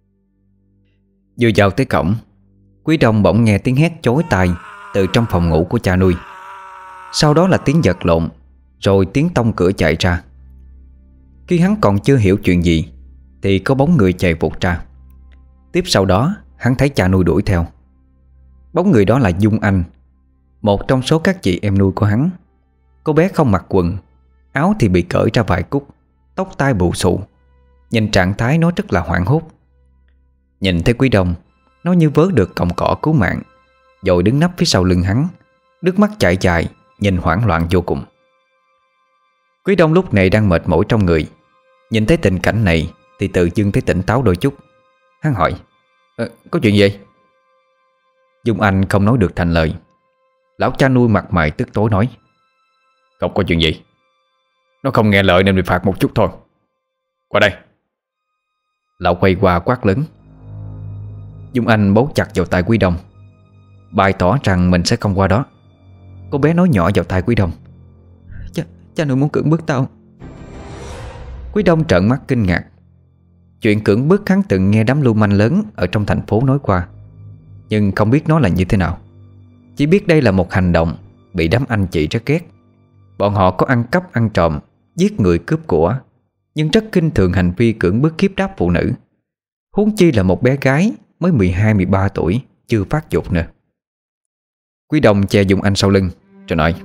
Vừa vào tới cổng, Quý Đông bỗng nghe tiếng hét chói tai từ trong phòng ngủ của cha nuôi. Sau đó là tiếng vật lộn, rồi tiếng tông cửa chạy ra. Khi hắn còn chưa hiểu chuyện gì thì có bóng người chạy vụt ra. Tiếp sau đó hắn thấy cha nuôi đuổi theo. Bóng người đó là Dung Anh, một trong số các chị em nuôi của hắn. Cô bé không mặc quần, áo thì bị cởi ra vài cúc, tóc tai bù xù. Nhìn trạng thái nó rất là hoảng hốt. Nhìn thấy Quý Đông, nó như vớ được cọng cỏ cứu mạng, rồi đứng nấp phía sau lưng hắn, nước mắt chảy dài, nhìn hoảng loạn vô cùng. Quý Đông lúc này đang mệt mỏi trong người, nhìn thấy tình cảnh này thì tự dưng thấy tỉnh táo đôi chút. Hắn hỏi: có chuyện gì? Dung Anh không nói được thành lời. Lão cha nuôi mặt mày tức tối nói: không có chuyện gì, nó không nghe lời nên bị phạt một chút thôi. Qua đây. Lão quay qua quát lớn. Dung Anh bấu chặt vào tay Quý Đông, bày tỏ rằng mình sẽ không qua đó. Cô bé nói nhỏ vào tai Quý Đông: Cha nuôi muốn cưỡng bức tao. Quý Đông trợn mắt kinh ngạc. Chuyện cưỡng bức hắn từng nghe đám lưu manh lớn ở trong thành phố nói qua, nhưng không biết nó là như thế nào. Chỉ biết đây là một hành động bị đám anh chị rất ghét. Bọn họ có ăn cắp ăn trộm, giết người cướp của, nhưng rất khinh thường hành vi cưỡng bức hiếp đáp phụ nữ. Huống chi là một bé gái mới 12-13 tuổi, chưa phát dục nữa. Quý Đông che Dung Anh sau lưng rồi nói: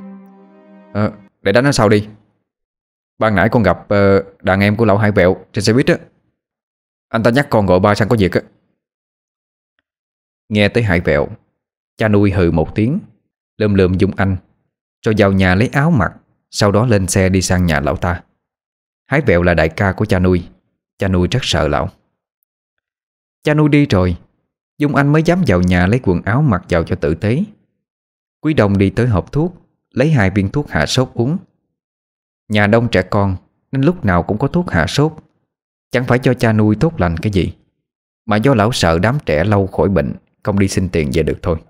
để đánh nó sau đi. Ban nãy con gặp đàn em của lão Hai Vẹo trên xe buýt á. Anh ta nhắc con gọi ba sang có việc á. Nghe tới Hai Vẹo, cha nuôi hừ một tiếng, lườm lườm Dung Anh, rồi vào nhà lấy áo mặc. Sau đó lên xe đi sang nhà lão ta. Hai Vẹo là đại ca của cha nuôi rất sợ lão. Cha nuôi đi rồi, Dung Anh mới dám vào nhà lấy quần áo mặc vào cho tử tế. Quý Đông đi tới hộp thuốc, lấy 2 viên thuốc hạ sốt uống. Nhà đông trẻ con nên lúc nào cũng có thuốc hạ sốt. Chẳng phải do cha nuôi tốt lành cái gì, mà do lão sợ đám trẻ lâu khỏi bệnh, không đi xin tiền về được thôi.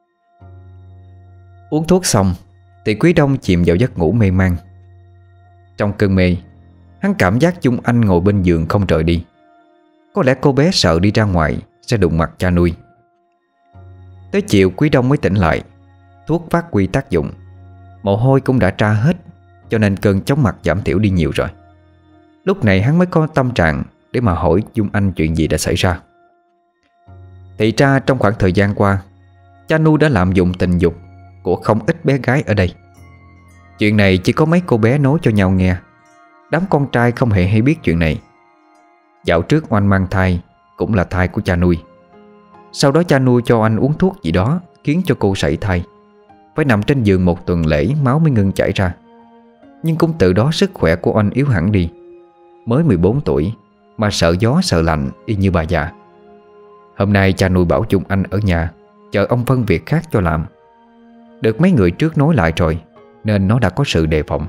Uống thuốc xong thì Quý Đông chìm vào giấc ngủ mê man. Trong cơn mê, hắn cảm giác Dung Anh ngồi bên giường không rời đi. Có lẽ cô bé sợ đi ra ngoài sẽ đụng mặt cha nuôi. Tới chiều Quý Đông mới tỉnh lại. Thuốc phát huy tác dụng, mồ hôi cũng đã ra hết, cho nên cơn chóng mặt giảm thiểu đi nhiều rồi. Lúc này hắn mới có tâm trạng để mà hỏi Dung Anh chuyện gì đã xảy ra. Thì ra trong khoảng thời gian qua, cha nuôi đã lạm dụng tình dục của không ít bé gái ở đây. Chuyện này chỉ có mấy cô bé nói cho nhau nghe. Đám con trai không hề hay biết chuyện này. Dạo trước Oanh mang thai cũng là thai của cha nuôi. Sau đó cha nuôi cho anh uống thuốc gì đó khiến cho cô sảy thai, phải nằm trên giường một tuần lễ máu mới ngưng chảy ra. Nhưng cũng từ đó sức khỏe của Oanh yếu hẳn đi. Mới 14 tuổi mà sợ gió sợ lạnh y như bà già. Hôm nay cha nuôi bảo chung anh ở nhà chờ ông phân việc khác cho làm. Được mấy người trước nói lại rồi nên nó đã có sự đề phòng.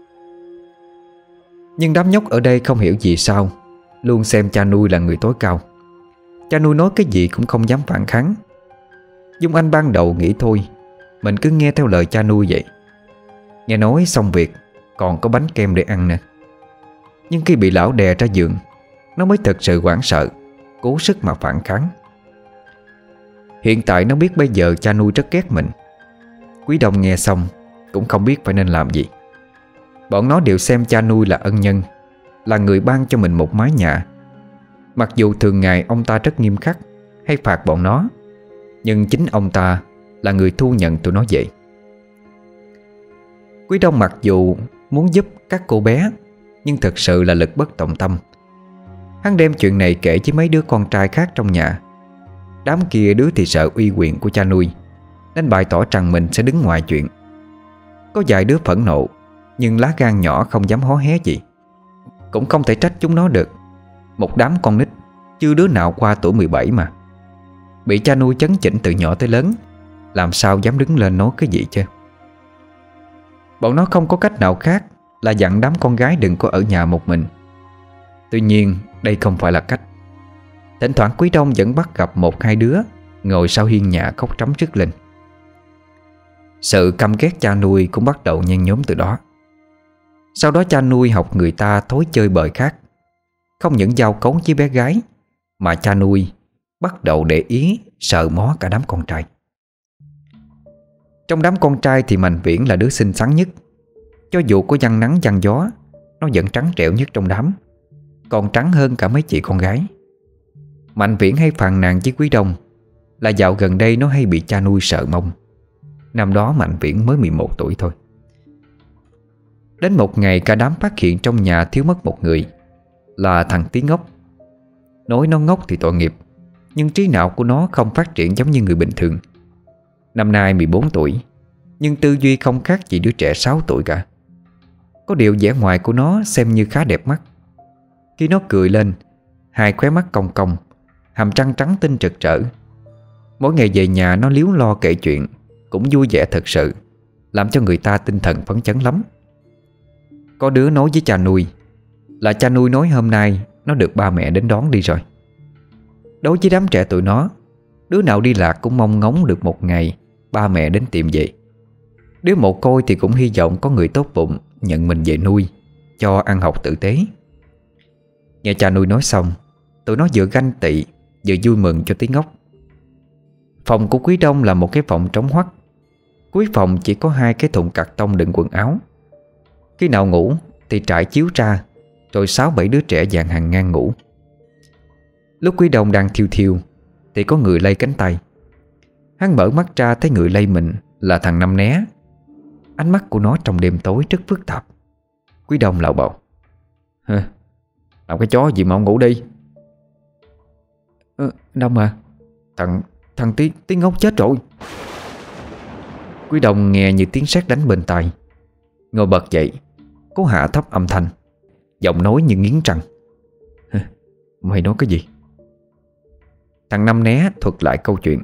Nhưng đám nhóc ở đây không hiểu gì sao luôn xem cha nuôi là người tối cao. Cha nuôi nói cái gì cũng không dám phản kháng. Dung Anh ban đầu nghĩ thôi mình cứ nghe theo lời cha nuôi vậy. Nghe nói xong việc còn có bánh kem để ăn nè. Nhưng khi bị lão đè ra giường, nó mới thực sự hoảng sợ, cố sức mà phản kháng. Hiện tại nó biết bây giờ cha nuôi rất ghét mình. Quý Đông nghe xong cũng không biết phải nên làm gì. Bọn nó đều xem cha nuôi là ân nhân, là người ban cho mình một mái nhà. Mặc dù thường ngày ông ta rất nghiêm khắc hay phạt bọn nó, nhưng chính ông ta là người thu nhận tụi nó vậy. Quý Đông mặc dù muốn giúp các cô bé, nhưng thực sự là lực bất tòng tâm. Hắn đem chuyện này kể với mấy đứa con trai khác trong nhà. Đám kia đứa thì sợ uy quyền của cha nuôi, nên bày tỏ rằng mình sẽ đứng ngoài chuyện. Có vài đứa phẫn nộ, nhưng lá gan nhỏ không dám hó hé gì. Cũng không thể trách chúng nó được. Một đám con nít, chưa đứa nào qua tuổi 17 mà. Bị cha nuôi chấn chỉnh từ nhỏ tới lớn, làm sao dám đứng lên nói cái gì chứ. Bọn nó không có cách nào khác là dặn đám con gái đừng có ở nhà một mình. Tuy nhiên đây không phải là cách. Thỉnh thoảng Quý Đông vẫn bắt gặp một hai đứa ngồi sau hiên nhà khóc trắm rứt lên. Sự căm ghét cha nuôi cũng bắt đầu nhen nhóm từ đó. Sau đó cha nuôi học người ta thói chơi bời khác. Không những giao cấu với bé gái, mà cha nuôi bắt đầu để ý sờ mó cả đám con trai. Trong đám con trai thì Mạnh Viễn là đứa xinh xắn nhất. Cho dù có giăng nắng giăng gió, nó vẫn trắng trẻo nhất trong đám, còn trắng hơn cả mấy chị con gái. Mạnh Viễn hay phàn nàn với Quý Đông là dạo gần đây nó hay bị cha nuôi sờ mông. Năm đó Mạnh Viễn mới 11 tuổi thôi. Đến một ngày cả đám phát hiện trong nhà thiếu mất một người, là thằng Tí ngốc. Nói nó ngốc thì tội nghiệp, nhưng trí não của nó không phát triển giống như người bình thường. Năm nay 14 tuổi, nhưng tư duy không khác gì đứa trẻ 6 tuổi cả. Có điều vẻ ngoài của nó xem như khá đẹp mắt. Khi nó cười lên, hai khóe mắt cong cong, hàm răng trắng tinh rực rỡ. Mỗi ngày về nhà nó líu lo kể chuyện, cũng vui vẻ thật sự, làm cho người ta tinh thần phấn chấn lắm. Có đứa nói với cha nuôi là cha nuôi nói hôm nay nó được ba mẹ đến đón đi rồi. Đối với đám trẻ tụi nó, đứa nào đi lạc cũng mong ngóng được một ngày ba mẹ đến tìm về. Đứa mồ côi thì cũng hy vọng có người tốt bụng nhận mình về nuôi, cho ăn học tử tế. Nghe cha nuôi nói xong, tụi nó vừa ganh tị vừa vui mừng cho Tí ngốc. Phòng của Quý Đông là một cái phòng trống hoắt. Cuối phòng chỉ có hai cái thùng cạc tông đựng quần áo. Khi nào ngủ thì trải chiếu ra, rồi 6-7 đứa trẻ dàn hàng ngang ngủ. Lúc Quý Đông đang thiêu thiêu thì có người lay cánh tay. Hắn mở mắt ra thấy người lay mình là thằng Năm Né. Ánh mắt của nó trong đêm tối rất phức tạp. Quý Đông lạo bạo: làm cái chó gì mà ông ngủ đi? Đông à, Thằng Tí ngốc chết rồi. Quý Đông nghe như tiếng sét đánh bên tai, ngồi bật dậy, cố hạ thấp âm thanh, giọng nói như nghiến răng: mày nói cái gì? Thằng Năm Né thuật lại câu chuyện.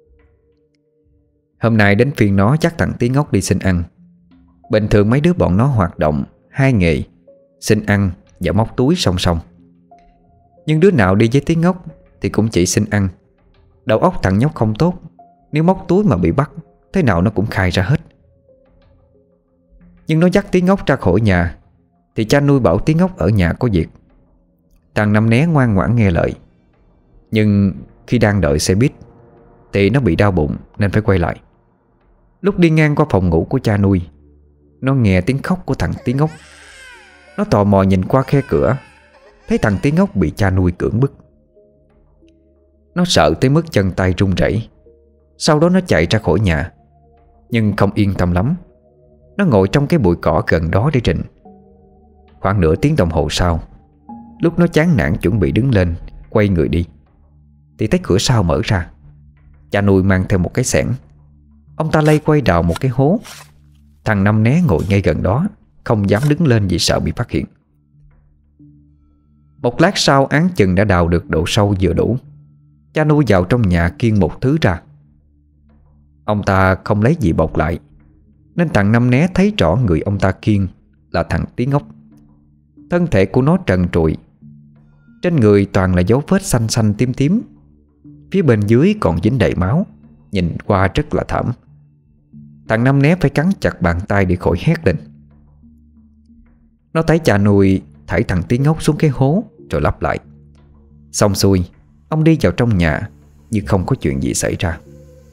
Hôm nay đến phiên nó dắt thằng Tí ngốc đi xin ăn. Bình thường mấy đứa bọn nó hoạt động hai nghề, xin ăn và móc túi song song. Nhưng đứa nào đi với Tí ngốc thì cũng chỉ xin ăn. Đầu óc thằng nhóc không tốt, nếu móc túi mà bị bắt, thế nào nó cũng khai ra hết. Nhưng nó dắt Tí ngốc ra khỏi nhà thì cha nuôi bảo Tí ngốc ở nhà có việc. Thằng Năm Né ngoan ngoãn nghe lời. Nhưng khi đang đợi xe buýt thì nó bị đau bụng nên phải quay lại. Lúc đi ngang qua phòng ngủ của cha nuôi, nó nghe tiếng khóc của thằng Tí ngốc. Nó tò mò nhìn qua khe cửa, thấy thằng Tí ngốc bị cha nuôi cưỡng bức. Nó sợ tới mức chân tay run rẩy. Sau đó nó chạy ra khỏi nhà, nhưng không yên tâm lắm. Nó ngồi trong cái bụi cỏ gần đó để rình. Khoảng nửa tiếng đồng hồ sau, lúc nó chán nản chuẩn bị đứng lên quay người đi, thì thấy cửa sau mở ra. Cha nuôi mang theo một cái xẻng. Ông ta lay quay đào một cái hố. Thằng Năm né ngồi ngay gần đó, không dám đứng lên vì sợ bị phát hiện. Một lát sau, áng chừng đã đào được độ sâu vừa đủ. Cha nuôi vào trong nhà kiêng một thứ ra. Ông ta không lấy gì bọc lại, nên thằng Năm né thấy rõ người ông ta kiêng là thằng Tiếng Ốc. Thân thể của nó trần trụi, trên người toàn là dấu vết xanh xanh tím tím. Phía bên dưới còn dính đầy máu, nhìn qua rất là thảm. Thằng Năm né phải cắn chặt bàn tay để khỏi hét lên. Nó thấy cha nuôi thảy thằng Tiếng Ốc xuống cái hố rồi lắp lại. Xong xuôi, ông đi vào trong nhà như không có chuyện gì xảy ra.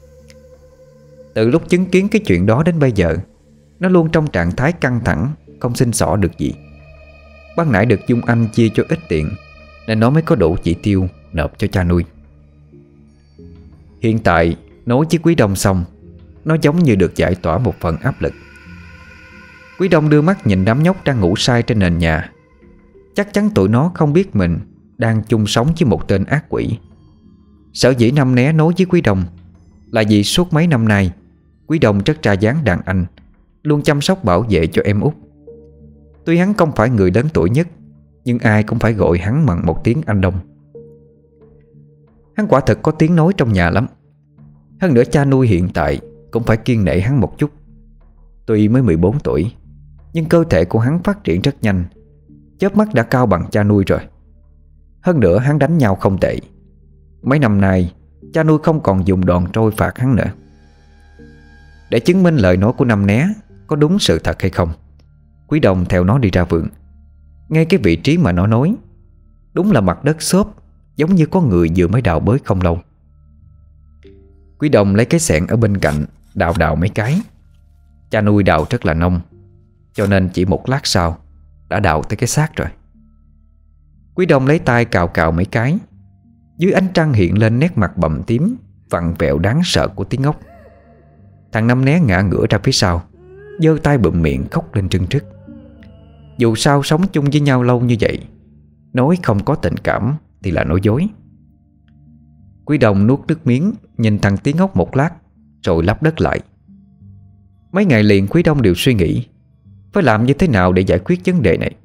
Từ lúc chứng kiến cái chuyện đó đến bây giờ, nó luôn trong trạng thái căng thẳng, không xin xỏ được gì. Ban nãy được Dung Anh chia cho ít tiền, nên nó mới có đủ chỉ tiêu nộp cho cha nuôi. Hiện tại nối với Quý Đông xong, nó giống như được giải tỏa một phần áp lực. Quý Đông đưa mắt nhìn đám nhóc đang ngủ say trên nền nhà. Chắc chắn tụi nó không biết mình đang chung sống với một tên ác quỷ. Sở dĩ Năm né nối với Quý Đông là vì suốt mấy năm nay Quý Đông rất ra dáng đàn anh, luôn chăm sóc bảo vệ cho em út. Tuy hắn không phải người lớn tuổi nhất, nhưng ai cũng phải gọi hắn bằng một tiếng anh Đông. Hắn quả thực có tiếng nói trong nhà lắm. Hơn nữa cha nuôi hiện tại cũng phải kiêng nể hắn một chút. Tuy mới 14 tuổi, nhưng cơ thể của hắn phát triển rất nhanh, chớp mắt đã cao bằng cha nuôi rồi. Hơn nữa hắn đánh nhau không tệ. Mấy năm nay cha nuôi không còn dùng đòn trôi phạt hắn nữa. Để chứng minh lời nói của Năm né có đúng sự thật hay không, Quý Đông theo nó đi ra vườn. Ngay cái vị trí mà nó nói, đúng là mặt đất xốp, giống như có người vừa mới đào bới không lâu. Quý Đông lấy cái xẻng ở bên cạnh đào mấy cái. Cha nuôi đào rất là nông, cho nên chỉ một lát sau đã đào tới cái xác rồi. Quý Đông lấy tay cào mấy cái. Dưới ánh trăng hiện lên nét mặt bầm tím, vặn vẹo đáng sợ của Tiếng Ốc. Thằng Năm né ngã ngửa ra phía sau, giơ tay bụm miệng khóc lên trưng trức. Dù sao sống chung với nhau lâu như vậy, nói không có tình cảm thì là nói dối. Quý Đông nuốt nước miếng, nhìn thằng Tiếng Ốc một lát rồi lấp đất lại. Mấy ngày liền Quý Đông đều suy nghĩ phải làm như thế nào để giải quyết vấn đề này.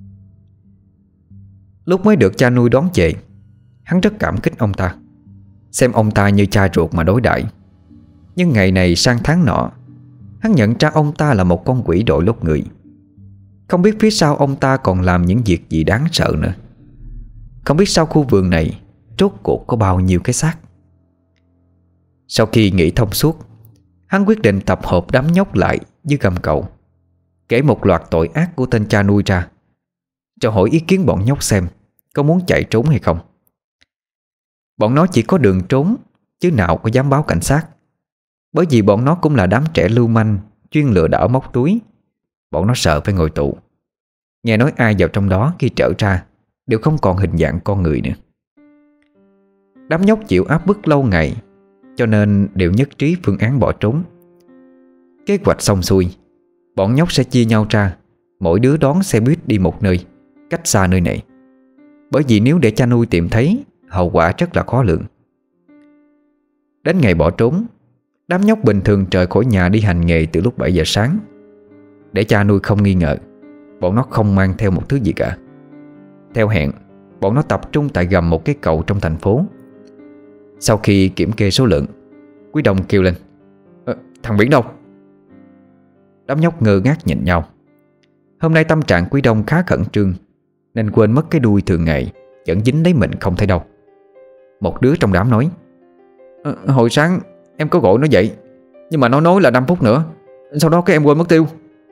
Lúc mới được cha nuôi đón về, hắn rất cảm kích ông ta, xem ông ta như cha ruột mà đối đãi. Nhưng ngày này sang tháng nọ, hắn nhận ra ông ta là một con quỷ đội lốt người. Không biết phía sau ông ta còn làm những việc gì đáng sợ nữa. Không biết sau khu vườn này rốt cuộc có bao nhiêu cái xác. Sau khi nghĩ thông suốt, hắn quyết định tập hợp đám nhóc lại dưới gầm cầu, kể một loạt tội ác của tên cha nuôi ra, cho hỏi ý kiến bọn nhóc xem có muốn chạy trốn hay không. Bọn nó chỉ có đường trốn, chứ nào có dám báo cảnh sát. Bởi vì bọn nó cũng là đám trẻ lưu manh, chuyên lừa đảo móc túi. Bọn nó sợ phải ngồi tù. Nghe nói ai vào trong đó khi trở ra đều không còn hình dạng con người nữa. Đám nhóc chịu áp bức lâu ngày, cho nên đều nhất trí phương án bỏ trốn. Kế hoạch xong xuôi, bọn nhóc sẽ chia nhau ra, mỗi đứa đón xe buýt đi một nơi, cách xa nơi này. Bởi vì nếu để cha nuôi tìm thấy, hậu quả rất là khó lường. Đến ngày bỏ trốn, đám nhóc bình thường rời khỏi nhà đi hành nghề từ lúc 7 giờ sáng. Để cha nuôi không nghi ngờ, bọn nó không mang theo một thứ gì cả. Theo hẹn, bọn nó tập trung tại gầm một cái cầu trong thành phố. Sau khi kiểm kê số lượng, Quý Đông kêu lên: Thằng Biển đâu? Đám nhóc ngơ ngác nhìn nhau. Hôm nay tâm trạng Quý Đông khá khẩn trương, nên quên mất cái đuôi thường ngày vẫn dính lấy mình không thấy đâu. Một đứa trong đám nói: Hồi sáng em có gọi nó dậy, nhưng mà nó nói là 5 phút nữa. Sau đó cái em quên mất tiêu.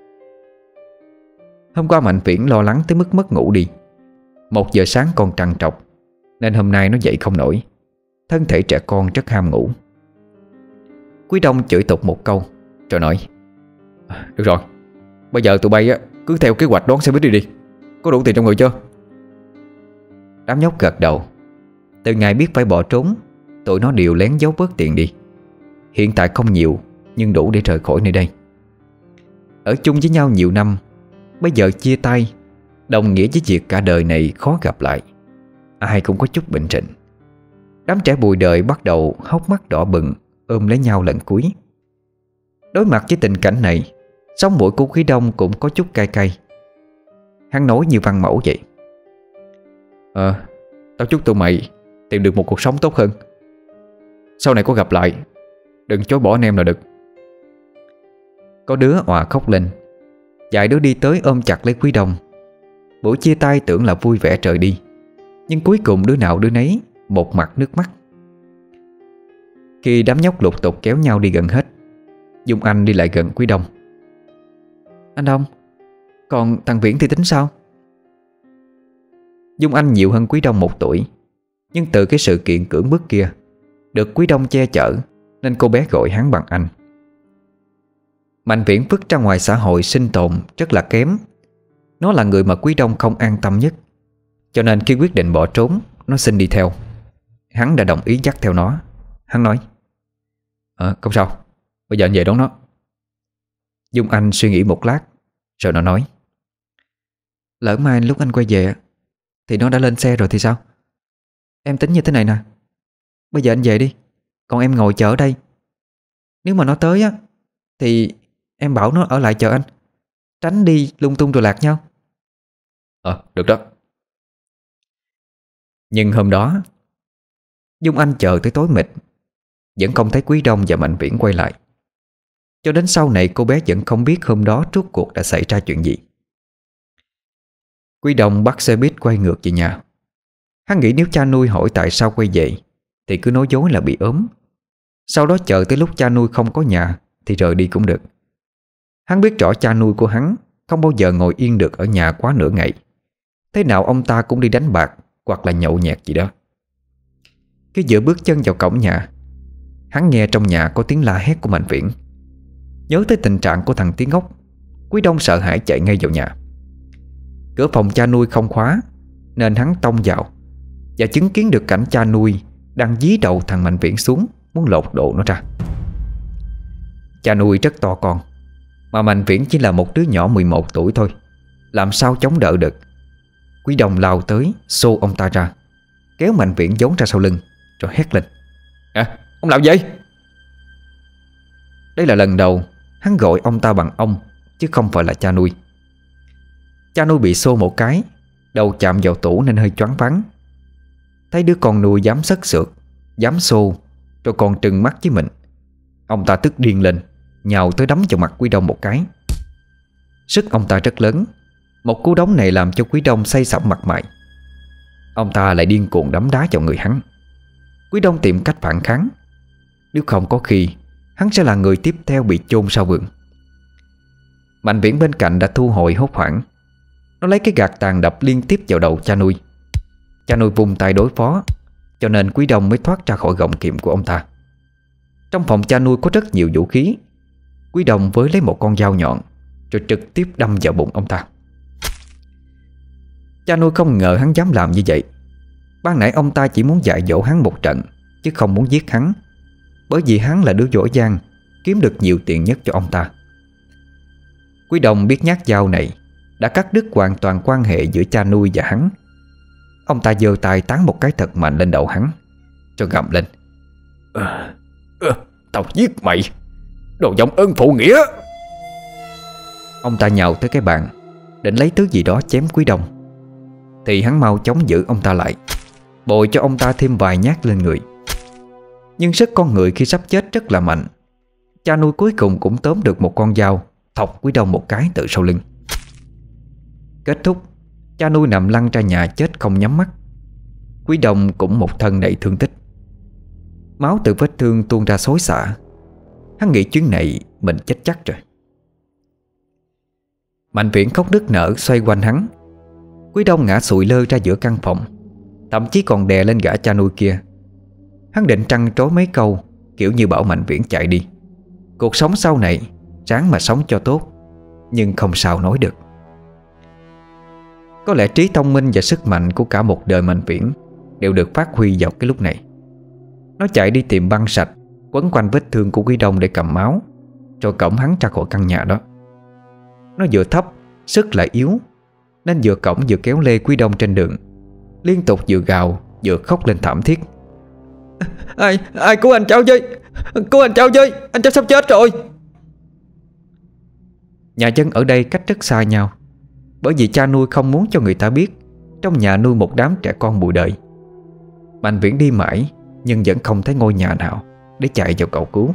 Hôm qua Mạnh Viễn lo lắng tới mức mất ngủ đi. 1 giờ sáng còn trằn trọc, nên hôm nay nó dậy không nổi. Thân thể trẻ con rất ham ngủ. Quý Đông chửi tục một câu rồi nói: Được rồi, bây giờ tụi bay cứ theo kế hoạch đón xe buýt đi. Có đủ tiền trong người chưa? Đám nhóc gật đầu. Từ ngày biết phải bỏ trốn, tụi nó đều lén giấu bớt tiền đi. Hiện tại không nhiều, nhưng đủ để rời khỏi nơi đây. Ở chung với nhau nhiều năm, bây giờ chia tay đồng nghĩa với việc cả đời này khó gặp lại. Ai cũng có chút bệnh trịnh. Đám trẻ bùi đời bắt đầu hốc mắt đỏ bừng, ôm lấy nhau lần cuối. Đối mặt với tình cảnh này, sống mũi của Quý Đông cũng có chút cay cay. Hắn nói như văn mẫu vậy: Tao chúc tụi mày tìm được một cuộc sống tốt hơn. Sau này có gặp lại, đừng chối bỏ anh em là được. Có đứa òa khóc lên. Vài đứa đi tới ôm chặt lấy Quý Đông. Buổi chia tay tưởng là vui vẻ trời đi, nhưng cuối cùng đứa nào đứa nấy một mặt nước mắt. Khi đám nhóc lục tục kéo nhau đi gần hết, Dung Anh đi lại gần Quý Đông: Anh Đông, còn thằng Viễn thì tính sao? Dung Anh nhiều hơn Quý Đông 1 tuổi, nhưng từ cái sự kiện cưỡng bức kia được Quý Đông che chở, nên cô bé gọi hắn bằng anh. Mạnh Viễn vứt ra ngoài xã hội sinh tồn rất là kém. Nó là người mà Quý Đông không an tâm nhất, cho nên khi quyết định bỏ trốn, nó xin đi theo. Hắn đã đồng ý dắt theo nó. Hắn nói: Không sao, bây giờ anh về đón nó. Dung Anh suy nghĩ một lát, rồi nó nói: Lỡ mai lúc anh quay về thì nó đã lên xe rồi thì sao? Em tính như thế này nè, bây giờ anh về đi, còn em ngồi chờ ở đây. Nếu mà nó tới á thì em bảo nó ở lại chờ anh, tránh đi lung tung rồi lạc nhau. Được đó. Nhưng hôm đó Dung Anh chờ tới tối mịt, vẫn không thấy Quý Đông và Mạnh Viễn quay lại. Cho đến sau này cô bé vẫn không biết hôm đó rốt cuộc đã xảy ra chuyện gì. Quý Đông bắt xe buýt quay ngược về nhà. Hắn nghĩ nếu cha nuôi hỏi tại sao quay về thì cứ nói dối là bị ốm, sau đó chờ tới lúc cha nuôi không có nhà thì rời đi cũng được. Hắn biết rõ cha nuôi của hắn không bao giờ ngồi yên được ở nhà quá nửa ngày. Thế nào ông ta cũng đi đánh bạc hoặc là nhậu nhẹt gì đó. Khi vừa bước chân vào cổng nhà, hắn nghe trong nhà có tiếng la hét của Mạnh Viễn. Nhớ tới tình trạng của thằng Tiếng Ngốc, Quý Đông sợ hãi chạy ngay vào nhà. Cửa phòng cha nuôi không khóa, nên hắn tông vào và chứng kiến được cảnh cha nuôi đang dí đầu thằng Mạnh Viễn xuống, muốn lột độ nó ra. Cha nuôi rất to con, mà Mạnh Viễn chỉ là một đứa nhỏ 11 tuổi thôi, làm sao chống đỡ được. Quý Đông lao tới xô ông ta ra, kéo Mạnh Viễn giấu ra sau lưng, rồi hét lên: Ông làm gì? Đây là lần đầu hắn gọi ông ta bằng ông, chứ không phải là cha nuôi. Cha nuôi bị xô một cái, đầu chạm vào tủ nên hơi choáng váng. Thấy đứa con nuôi dám sất sượt, dám xô, rồi còn trừng mắt với mình, ông ta tức điên lên, nhào tới đấm vào mặt Quý Đông một cái. Sức ông ta rất lớn, một cú đấm này làm cho Quý Đông say sẩm mặt mày. Ông ta lại điên cuồng đấm đá vào người hắn. Quý Đông tìm cách phản kháng, nếu không có khi hắn sẽ là người tiếp theo bị chôn sau vườn. Mạnh Viễn bên cạnh đã thu hồi hốt hoảng. Nó lấy cái gạt tàn đập liên tiếp vào đầu cha nuôi. Cha nuôi vung tay đối phó, cho nên Quý Đông mới thoát ra khỏi gọng kiệm của ông ta. Trong phòng cha nuôi có rất nhiều vũ khí. Quý Đông với lấy một con dao nhọn, rồi trực tiếp đâm vào bụng ông ta. Cha nuôi không ngờ hắn dám làm như vậy. Ban nãy ông ta chỉ muốn dạy dỗ hắn một trận, chứ không muốn giết hắn, bởi vì hắn là đứa giỏi giang, kiếm được nhiều tiền nhất cho ông ta. Quý Đông biết nhát dao này đã cắt đứt hoàn toàn quan hệ giữa cha nuôi và hắn. Ông ta giơ tay tán một cái thật mạnh lên đầu hắn, cho gầm lên: Tao giết mày, đồ vong ơn phụ nghĩa. Ông ta nhào tới cái bàn, định lấy thứ gì đó chém Quý Đông, thì hắn mau chóng giữ ông ta lại, bồi cho ông ta thêm vài nhát lên người. Nhưng sức con người khi sắp chết rất là mạnh. Cha nuôi cuối cùng cũng tóm được một con dao, thọc Quý Đông một cái từ sau lưng. Kết thúc, cha nuôi nằm lăn ra nhà chết không nhắm mắt. Quý Đông cũng một thân đầy thương tích, máu từ vết thương tuôn ra xối xả. Hắn nghĩ chuyến này mình chết chắc rồi. Mạnh Viễn khóc nức nở xoay quanh hắn. Quý Đông ngã sụi lơ ra giữa căn phòng, thậm chí còn đè lên gã cha nuôi kia. Hắn định trăn trối mấy câu, kiểu như bảo Mạnh Viễn chạy đi. Cuộc sống sau này ráng mà sống cho tốt, nhưng không sao nói được. Có lẽ trí thông minh và sức mạnh của cả một đời Mạnh Viễn đều được phát huy vào cái lúc này. Nó chạy đi tìm băng sạch, quấn quanh vết thương của Quý Đông để cầm máu, rồi cõng hắn ra khỏi căn nhà đó. Nó vừa thấp, sức lại yếu, nên vừa cõng vừa kéo lê Quý Đông trên đường, liên tục vừa gào vừa khóc lên thảm thiết. Ai cứu anh cháu với, cứu anh cháu với, anh cháu sắp chết rồi. Nhà dân ở đây cách rất xa nhau, bởi vì cha nuôi không muốn cho người ta biết trong nhà nuôi một đám trẻ con bụi đời. Mạnh Viễn đi mãi nhưng vẫn không thấy ngôi nhà nào để chạy vào cầu cứu.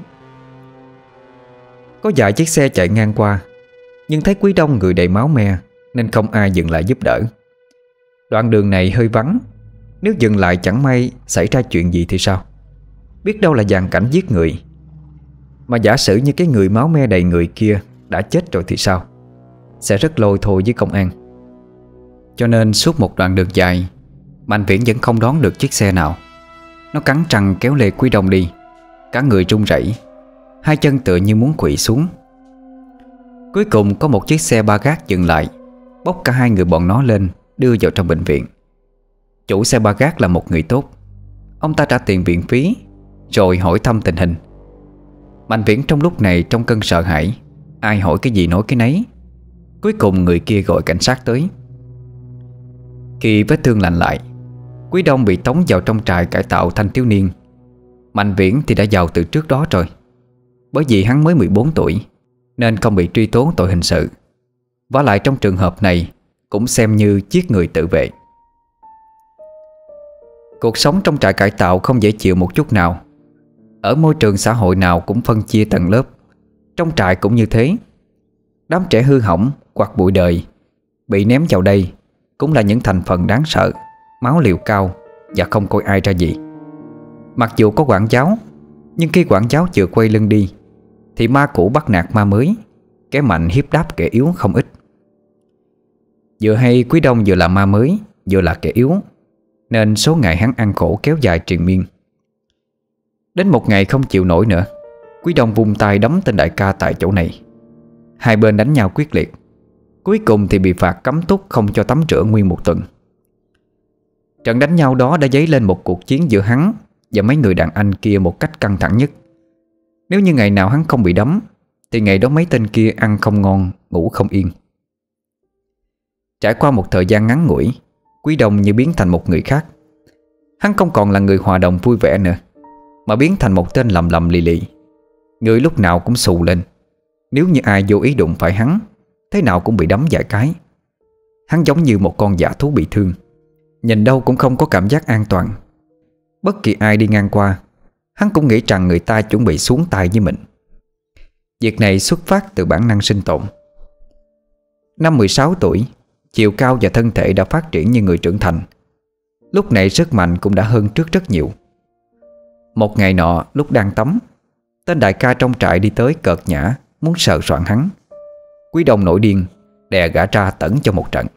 Có vài chiếc xe chạy ngang qua, nhưng thấy Quý Đông người đầy máu me nên không ai dừng lại giúp đỡ. Đoạn đường này hơi vắng, nếu dừng lại chẳng may xảy ra chuyện gì thì sao? Biết đâu là dàn cảnh giết người. Mà giả sử như cái người máu me đầy người kia đã chết rồi thì sao? Sẽ rất lôi thôi với công an. Cho nên suốt một đoạn đường dài, Mạnh Viễn vẫn không đón được chiếc xe nào. Nó cắn răng kéo lê Quý Đông đi, cả người run rẩy, hai chân tựa như muốn khuỵu xuống. Cuối cùng có một chiếc xe ba gác dừng lại, bốc cả hai người bọn nó lên, đưa vào trong bệnh viện. Chủ xe ba gác là một người tốt. Ông ta trả tiền viện phí rồi hỏi thăm tình hình. Mạnh Viễn trong lúc này trong cơn sợ hãi, ai hỏi cái gì nói cái nấy. Cuối cùng người kia gọi cảnh sát tới. Khi vết thương lành lại, Quý Đông bị tống vào trong trại cải tạo thanh thiếu niên. Mạnh Viễn thì đã vào từ trước đó rồi. Bởi vì hắn mới 14 tuổi nên không bị truy tố tội hình sự. Vả lại trong trường hợp này cũng xem như giết người tự vệ. Cuộc sống trong trại cải tạo không dễ chịu một chút nào. Ở môi trường xã hội nào cũng phân chia tầng lớp. Trong trại cũng như thế. Đám trẻ hư hỏng hoặc bụi đời bị ném vào đây cũng là những thành phần đáng sợ, máu liều cao và không coi ai ra gì. Mặc dù có quản giáo, nhưng khi quản giáo chưa quay lưng đi thì ma cũ bắt nạt ma mới, kẻ mạnh hiếp đáp kẻ yếu không ít. Vừa hay Quý Đông vừa là ma mới vừa là kẻ yếu, nên số ngày hắn ăn khổ kéo dài triền miên. Đến một ngày không chịu nổi nữa, Quý Đông vung tay đấm tên đại ca tại chỗ này. Hai bên đánh nhau quyết liệt. Cuối cùng thì bị phạt cấm túc không cho tắm rửa nguyên một tuần. Trận đánh nhau đó đã dấy lên một cuộc chiến giữa hắn và mấy người đàn anh kia một cách căng thẳng nhất. Nếu như ngày nào hắn không bị đấm thì ngày đó mấy tên kia ăn không ngon, ngủ không yên. Trải qua một thời gian ngắn ngủi, Quý Đông như biến thành một người khác. Hắn không còn là người hòa đồng vui vẻ nữa, mà biến thành một tên lầm lầm lì lì. Người lúc nào cũng xù lên. Nếu như ai vô ý đụng phải hắn, thế nào cũng bị đấm vài cái. Hắn giống như một con dã thú bị thương, nhìn đâu cũng không có cảm giác an toàn. Bất kỳ ai đi ngang qua, hắn cũng nghĩ rằng người ta chuẩn bị xuống tay với mình. Việc này xuất phát từ bản năng sinh tồn. Năm 16 tuổi, chiều cao và thân thể đã phát triển như người trưởng thành. Lúc này sức mạnh cũng đã hơn trước rất nhiều. Một ngày nọ lúc đang tắm, tên đại ca trong trại đi tới cợt nhã, muốn sờ soạng hắn. Quý Đông nổi điên, đè gã ra tẩn cho một trận.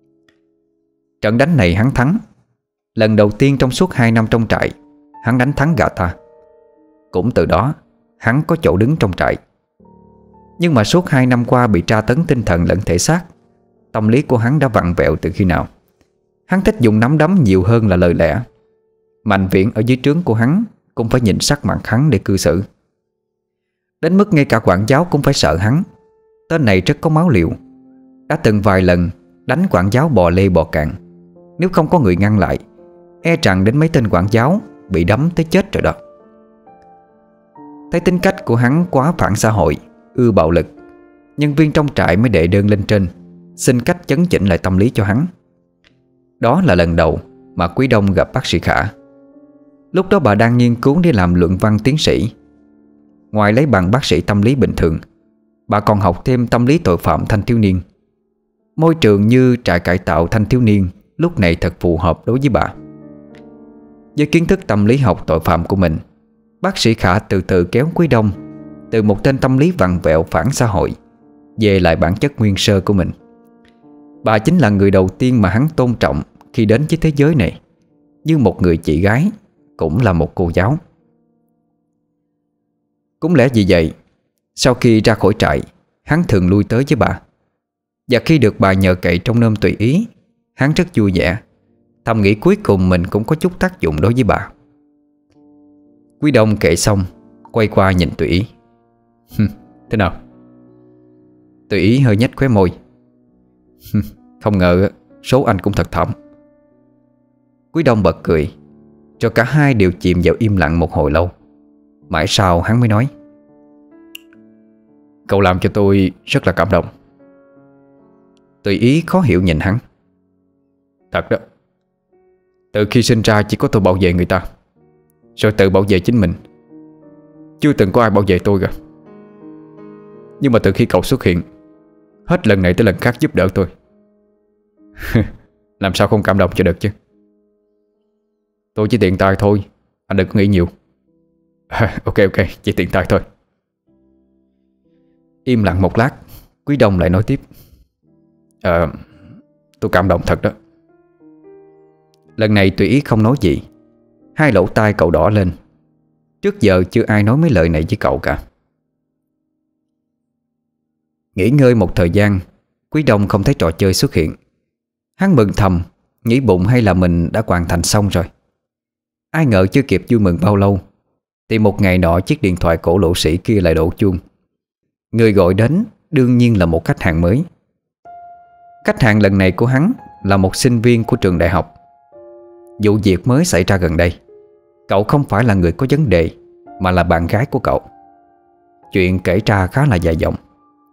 Trận đánh này hắn thắng. Lần đầu tiên trong suốt 2 năm trong trại, hắn đánh thắng gã ta. Cũng từ đó hắn có chỗ đứng trong trại. Nhưng mà suốt 2 năm qua bị tra tấn tinh thần lẫn thể xác, tâm lý của hắn đã vặn vẹo từ khi nào. Hắn thích dùng nắm đấm nhiều hơn là lời lẽ. Mạnh Viễn ở dưới trướng của hắn cũng phải nhìn sắc mặt hắn để cư xử. Đến mức ngay cả quản giáo cũng phải sợ hắn. Tên này rất có máu liều, đã từng vài lần đánh quản giáo bò lê bò cạn. Nếu không có người ngăn lại, e rằng đến mấy tên quản giáo bị đấm tới chết rồi đó. Thấy tính cách của hắn quá phản xã hội, ưa bạo lực, nhân viên trong trại mới đệ đơn lên trên, xin cách chấn chỉnh lại tâm lý cho hắn. Đó là lần đầu mà Quý Đông gặp bác sĩ Khả. Lúc đó bà đang nghiên cứu để làm luận văn tiến sĩ. Ngoài lấy bằng bác sĩ tâm lý bình thường, bà còn học thêm tâm lý tội phạm thanh thiếu niên. Môi trường như trại cải tạo thanh thiếu niên lúc này thật phù hợp đối với bà. Với kiến thức tâm lý học tội phạm của mình, bác sĩ Khả từ từ kéo Quý Đông từ một tên tâm lý vặn vẹo phản xã hội về lại bản chất nguyên sơ của mình. Bà chính là người đầu tiên mà hắn tôn trọng khi đến với thế giới này, như một người chị gái, cũng là một cô giáo. Cũng lẽ vì vậy, sau khi ra khỏi trại, hắn thường lui tới với bà. Và khi được bà nhờ cậy trong nôm tùy ý, hắn rất vui vẻ, thầm nghĩ cuối cùng mình cũng có chút tác dụng đối với bà. Quý Đông kể xong quay qua nhìn Tùy Ý. Thế nào? Tùy Ý hơi nhếch khóe môi. Không ngờ số anh cũng thật thảm. Quý Đông bật cười, cho cả hai đều chìm vào im lặng một hồi lâu. Mãi sau hắn mới nói: Cậu làm cho tôi rất là cảm động. Tùy Ý khó hiểu nhìn hắn. Thật đó. Từ khi sinh ra chỉ có tôi bảo vệ người ta, rồi tự bảo vệ chính mình. Chưa từng có ai bảo vệ tôi cả. Nhưng mà từ khi cậu xuất hiện, hết lần này tới lần khác giúp đỡ tôi. Làm sao không cảm động cho được chứ. Tôi chỉ tiện tay thôi, anh đừng có nghĩ nhiều. Ok, chỉ tiện tay thôi. Im lặng một lát, Quý Đông lại nói tiếp: Tôi cảm động thật đó. Lần này Tùy Ý không nói gì. Hai lỗ tai cậu đỏ lên. Trước giờ chưa ai nói mấy lời này với cậu cả. Nghỉ ngơi một thời gian, Quý Đông không thấy trò chơi xuất hiện. Hắn mừng thầm, nghĩ bụng hay là mình đã hoàn thành xong rồi. Ai ngờ chưa kịp vui mừng bao lâu thì một ngày nọ chiếc điện thoại cổ lỗ sĩ kia lại đổ chuông. Người gọi đến đương nhiên là một khách hàng mới. Khách hàng lần này của hắn là một sinh viên của trường đại học. Vụ việc mới xảy ra gần đây. Cậu không phải là người có vấn đề, mà là bạn gái của cậu. Chuyện kể ra khá là dài dòng.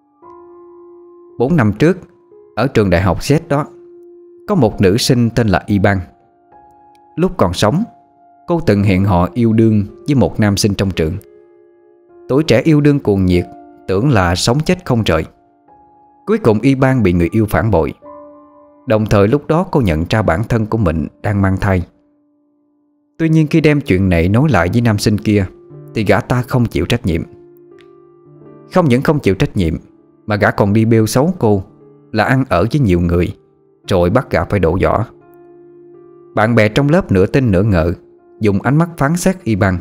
4 năm trước, ở trường đại học Z đó, có một nữ sinh tên là Y Ban. Lúc còn sống, cô từng hẹn hò yêu đương với một nam sinh trong trường. Tuổi trẻ yêu đương cuồng nhiệt, tưởng là sống chết không rời. Cuối cùng Y Ban bị người yêu phản bội. Đồng thời lúc đó cô nhận ra bản thân của mình đang mang thai. Tuy nhiên khi đem chuyện này nói lại với nam sinh kia thì gã ta không chịu trách nhiệm. Không những không chịu trách nhiệm, mà gã còn đi bêu xấu cô là ăn ở với nhiều người, rồi bắt gã phải đổ vỏ. Bạn bè trong lớp nửa tin nửa ngờ, dùng ánh mắt phán xét Y Ban.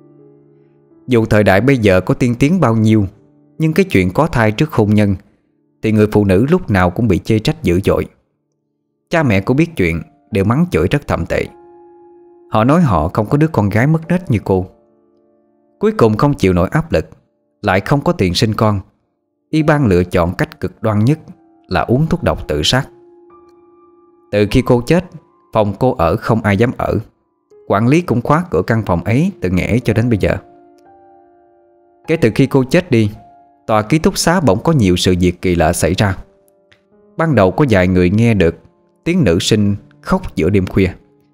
Dù thời đại bây giờ có tiên tiến bao nhiêu, nhưng cái chuyện có thai trước hôn nhân thì người phụ nữ lúc nào cũng bị chê trách dữ dội. Cha mẹ cô biết chuyện đều mắng chửi rất thậm tệ. Họ nói họ không có đứa con gái mất nết như cô. Cuối cùng không chịu nổi áp lực, lại không có tiền sinh con, Y Ban lựa chọn cách cực đoan nhất là uống thuốc độc tự sát. Từ khi cô chết, phòng cô ở không ai dám ở. Quản lý cũng khóa cửa căn phòng ấy từ ngày cho đến bây giờ. Kể từ khi cô chết đi, tòa ký túc xá bỗng có nhiều sự việc kỳ lạ xảy ra. Ban đầu có vài người nghe được tiếng nữ sinh khóc giữa đêm khuya.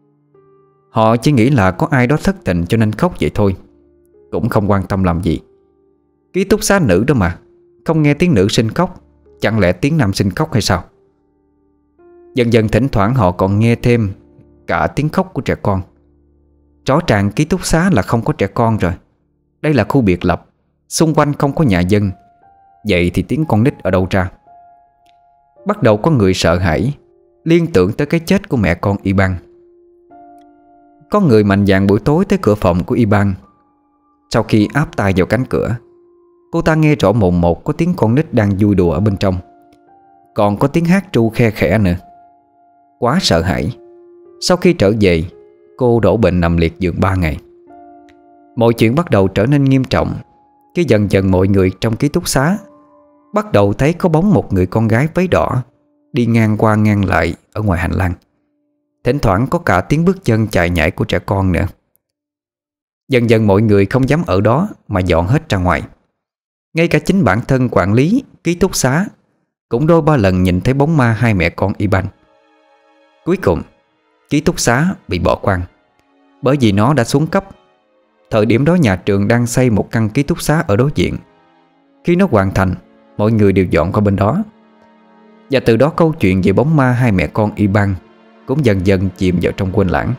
Họ chỉ nghĩ là có ai đó thất tình cho nên khóc vậy thôi, cũng không quan tâm làm gì. Ký túc xá nữ đó mà, không nghe tiếng nữ sinh khóc, chẳng lẽ tiếng nam sinh khóc hay sao? Dần dần thỉnh thoảng họ còn nghe thêm cả tiếng khóc của trẻ con. Rõ ràng ký túc xá là không có trẻ con rồi. Đây là khu biệt lập, xung quanh không có nhà dân. Vậy thì tiếng con nít ở đâu ra? Bắt đầu có người sợ hãi, liên tưởng tới cái chết của mẹ con Y Ban. Có người mạnh dạn buổi tối tới cửa phòng của Y Ban. Sau khi áp tai vào cánh cửa, cô ta nghe rõ mồn một có tiếng con nít đang vui đùa ở bên trong, còn có tiếng hát tru khe khẽ nữa. Quá sợ hãi. Sau khi trở về, cô đổ bệnh nằm liệt giường 3 ngày. Mọi chuyện bắt đầu trở nên nghiêm trọng khi dần dần mọi người trong ký túc xá bắt đầu thấy có bóng một người con gái váy đỏ đi ngang qua ngang lại ở ngoài hành lang. Thỉnh thoảng có cả tiếng bước chân chạy nhảy của trẻ con nữa. Dần dần mọi người không dám ở đó mà dọn hết ra ngoài. Ngay cả chính bản thân quản lý ký túc xá cũng đôi ba lần nhìn thấy bóng ma hai mẹ con Y Ban. Cuối cùng ký túc xá bị bỏ hoang bởi vì nó đã xuống cấp. Thời điểm đó nhà trường đang xây một căn ký túc xá ở đối diện. Khi nó hoàn thành, mọi người đều dọn qua bên đó. Và từ đó câu chuyện về bóng ma hai mẹ con Y Ban cũng dần dần chìm vào trong quên lãng.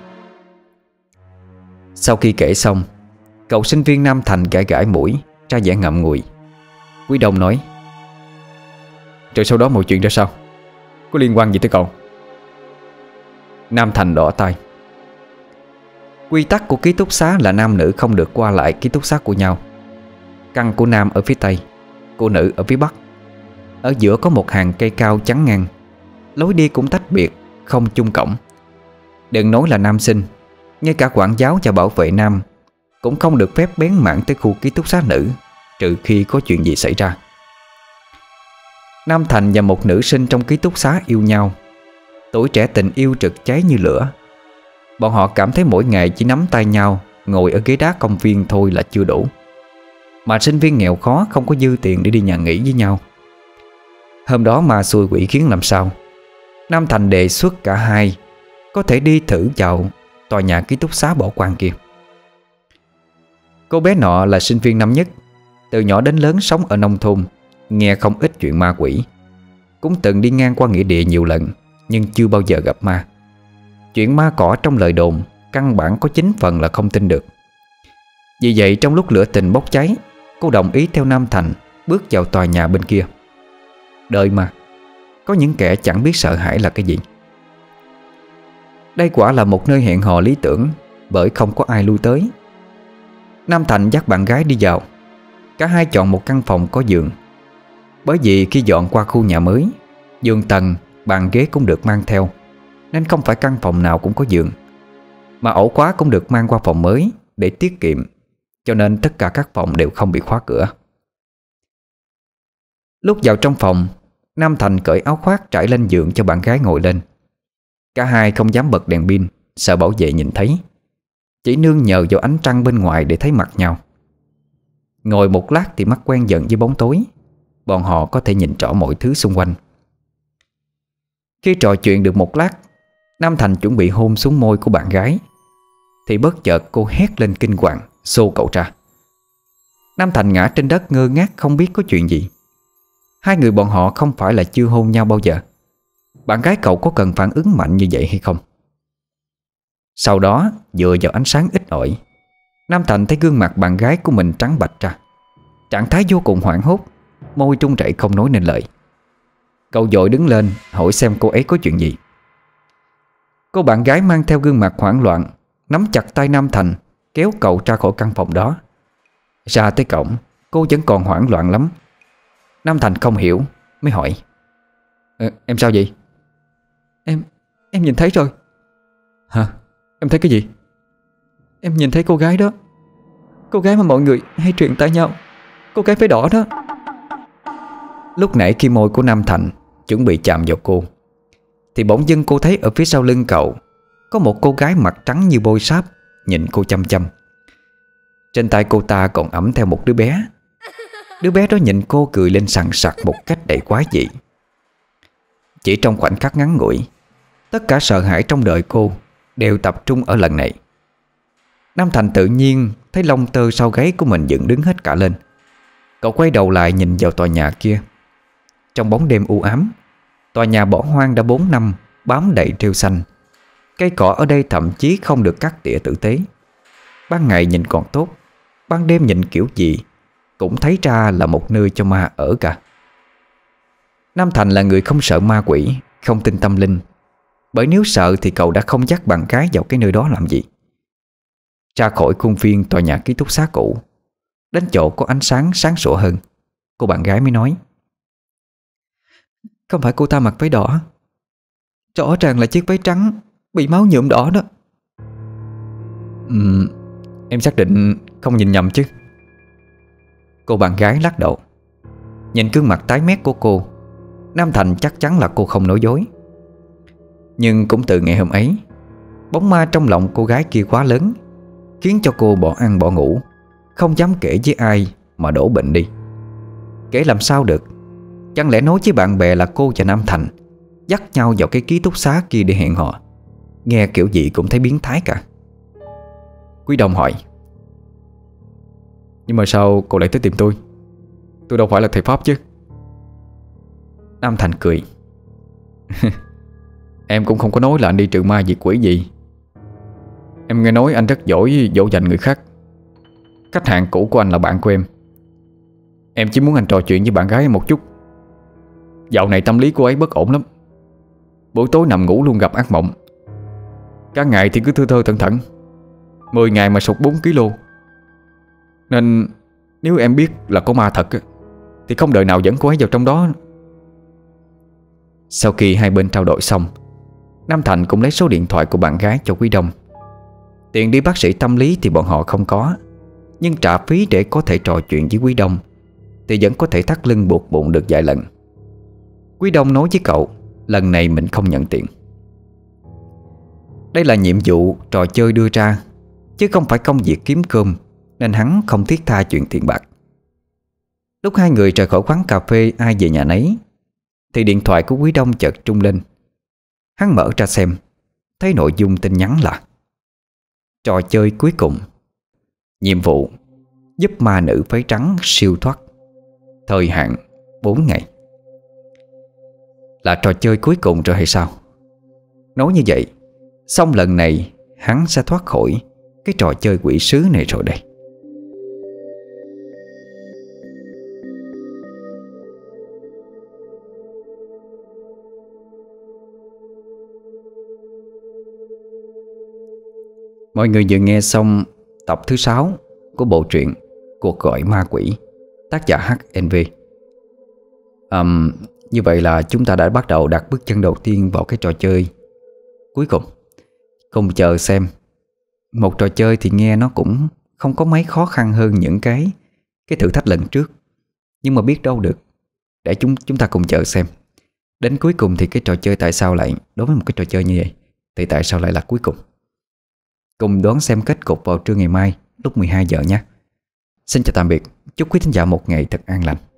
Sau khi kể xong, cậu sinh viên Nam Thành gãi gãi mũi, ra vẻ ngậm ngùi. Quý Đông nói: Rồi sau đó mọi chuyện ra sao? Có liên quan gì tới cậu? Nam Thành đỏ tay. Quy tắc của ký túc xá là nam nữ không được qua lại ký túc xá của nhau. Căn của nam ở phía tây, của nữ ở phía bắc. Ở giữa có một hàng cây cao chắn ngang. Lối đi cũng tách biệt, không chung cổng. Đừng nói là nam sinh, ngay cả quản giáo và bảo vệ nam cũng không được phép bén mảng tới khu ký túc xá nữ, trừ khi có chuyện gì xảy ra. Nam Thành và một nữ sinh trong ký túc xá yêu nhau. Tuổi trẻ tình yêu trực cháy như lửa. Bọn họ cảm thấy mỗi ngày chỉ nắm tay nhau, ngồi ở ghế đá công viên thôi là chưa đủ. Mà sinh viên nghèo khó không có dư tiền để đi nhà nghỉ với nhau. Hôm đó mà xui quỷ khiến làm sao, Nam Thành đề xuất cả hai có thể đi thử vào tòa nhà ký túc xá bỏ quang kia. Cô bé nọ là sinh viên năm nhất, từ nhỏ đến lớn sống ở nông thôn, nghe không ít chuyện ma quỷ. Cũng từng đi ngang qua nghĩa địa nhiều lần, nhưng chưa bao giờ gặp ma. Chuyện ma cỏ trong lời đồn căn bản có 9 phần là không tin được. Vì vậy trong lúc lửa tình bốc cháy, cô đồng ý theo Nam Thành bước vào tòa nhà bên kia. Đợi mà, có những kẻ chẳng biết sợ hãi là cái gì. Đây quả là một nơi hẹn hò lý tưởng, bởi không có ai lui tới. Nam Thành dắt bạn gái đi vào. Cả hai chọn một căn phòng có giường. Bởi vì khi dọn qua khu nhà mới, giường tầng, bàn ghế cũng được mang theo, nên không phải căn phòng nào cũng có giường. Mà ổ khóa cũng được mang qua phòng mới để tiết kiệm, cho nên tất cả các phòng đều không bị khóa cửa. Lúc vào trong phòng, Nam Thành cởi áo khoác trải lên giường cho bạn gái ngồi lên. Cả hai không dám bật đèn pin, sợ bảo vệ nhìn thấy. Chỉ nương nhờ vào ánh trăng bên ngoài để thấy mặt nhau. Ngồi một lát thì mắt quen dần với bóng tối. Bọn họ có thể nhìn rõ mọi thứ xung quanh. Khi trò chuyện được một lát, Nam Thành chuẩn bị hôn xuống môi của bạn gái, thì bất chợt cô hét lên kinh hoàng, xô cậu ra. Nam Thành ngã trên đất ngơ ngác không biết có chuyện gì. Hai người bọn họ không phải là chưa hôn nhau bao giờ. Bạn gái cậu có cần phản ứng mạnh như vậy hay không? Sau đó dựa vào ánh sáng ít ỏi, Nam Thành thấy gương mặt bạn gái của mình trắng bệch ra. Trạng thái vô cùng hoảng hốt, môi trung chảy không nói nên lời. Cậu vội đứng lên hỏi xem cô ấy có chuyện gì. Cô bạn gái mang theo gương mặt hoảng loạn, nắm chặt tay Nam Thành, kéo cậu ra khỏi căn phòng đó. Ra tới cổng, cô vẫn còn hoảng loạn lắm. Nam Thành không hiểu, mới hỏi: Em sao vậy? Em nhìn thấy rồi. Hả? Em thấy cái gì? Em nhìn thấy cô gái đó. Cô gái mà mọi người hay truyền tai nhau, cô gái váy đỏ đó. Lúc nãy khi môi của Nam Thành chuẩn bị chạm vào cô, thì bỗng dưng cô thấy ở phía sau lưng cậu có một cô gái mặt trắng như bôi sáp, nhìn cô chăm chăm. Trên tay cô ta còn ẵm theo một đứa bé. Đứa bé đó nhìn cô cười lên sằng sặc một cách đầy quái dị. Chỉ trong khoảnh khắc ngắn ngủi, tất cả sợ hãi trong đời cô đều tập trung ở lần này. Nam Thành tự nhiên thấy lông tơ sau gáy của mình dựng đứng hết cả lên. Cậu quay đầu lại nhìn vào tòa nhà kia. Trong bóng đêm u ám, tòa nhà bỏ hoang đã 4 năm, bám đầy rêu xanh. Cây cỏ ở đây thậm chí không được cắt tỉa tử tế. Ban ngày nhìn còn tốt, ban đêm nhìn kiểu gì cũng thấy ra là một nơi cho ma ở cả. Nam Thành là người không sợ ma quỷ, không tin tâm linh. Bởi nếu sợ thì cậu đã không dắt bạn gái vào cái nơi đó làm gì. Ra khỏi khuôn viên tòa nhà ký túc xá cũ, đến chỗ có ánh sáng sáng sủa hơn, cô bạn gái mới nói: Không phải cô ta mặc váy đỏ, rõ ràng là chiếc váy trắng bị máu nhuộm đỏ đó. Em xác định không nhìn nhầm chứ? Cô bạn gái lắc đầu. Nhìn gương mặt tái mét của cô, Nam Thành chắc chắn là cô không nói dối. Nhưng cũng từ ngày hôm ấy, bóng ma trong lòng cô gái kia quá lớn, khiến cho cô bỏ ăn bỏ ngủ, không dám kể với ai mà đổ bệnh đi. Kể làm sao được? Chẳng lẽ nói với bạn bè là cô và Nam Thành dắt nhau vào cái ký túc xá kia để hẹn hò? Nghe kiểu gì cũng thấy biến thái cả. Quý Đông hỏi: Nhưng mà sao cô lại tới tìm tôi? Tôi đâu phải là thầy Pháp chứ. Nam Thành cười. Em cũng không có nói là anh đi trừ ma diệt quỷ gì. Em nghe nói anh rất giỏi dỗ dành người khác. Khách hàng cũ của anh là bạn của em. Em chỉ muốn anh trò chuyện với bạn gái một chút. Dạo này tâm lý cô ấy bất ổn lắm. Buổi tối nằm ngủ luôn gặp ác mộng. Cả ngày thì cứ thơ thơ thẩn thẩn. 10 ngày mà sụt 4 kg. Nên nếu em biết là có ma thật thì không đợi nào dẫn cô ấy vào trong đó. Sau khi hai bên trao đổi xong, Nam Thành cũng lấy số điện thoại của bạn gái cho Quý Đông. Tiền đi bác sĩ tâm lý thì bọn họ không có, Nhưng trả phí để có thể trò chuyện với Quý Đông thì vẫn có thể thắt lưng buộc bụng được vài lần. Quý Đông nói với cậu lần này mình không nhận tiền. Đây là nhiệm vụ trò chơi đưa ra, chứ không phải công việc kiếm cơm, nên hắn không thiết tha chuyện tiền bạc. Lúc hai người rời khỏi quán cà phê ai về nhà nấy, thì điện thoại của Quý Đông chợt trung lên. Hắn mở ra xem, thấy nội dung tin nhắn là: trò chơi cuối cùng, nhiệm vụ giúp ma nữ váy trắng siêu thoát, thời hạn 4 ngày. Là trò chơi cuối cùng rồi hay sao? Nói như vậy, xong lần này hắn sẽ thoát khỏi cái trò chơi quỷ sứ này rồi đây. Mọi người vừa nghe xong tập thứ 6 của bộ truyện Cuộc gọi ma quỷ, tác giả HNV. Như vậy là chúng ta đã bắt đầu đặt bước chân đầu tiên vào cái trò chơi cuối cùng. Cùng chờ xem. Một trò chơi thì nghe nó cũng không có mấy khó khăn hơn những cái thử thách lần trước, nhưng mà biết đâu được. Để chúng ta cùng chờ xem. Đến cuối cùng thì cái trò chơi tại sao lại, đối với một cái trò chơi như vậy, thì tại sao lại là cuối cùng? Cùng đón xem kết cục vào trưa ngày mai lúc 12 giờ nhé. Xin chào tạm biệt. Chúc quý thính giả một ngày thật an lành.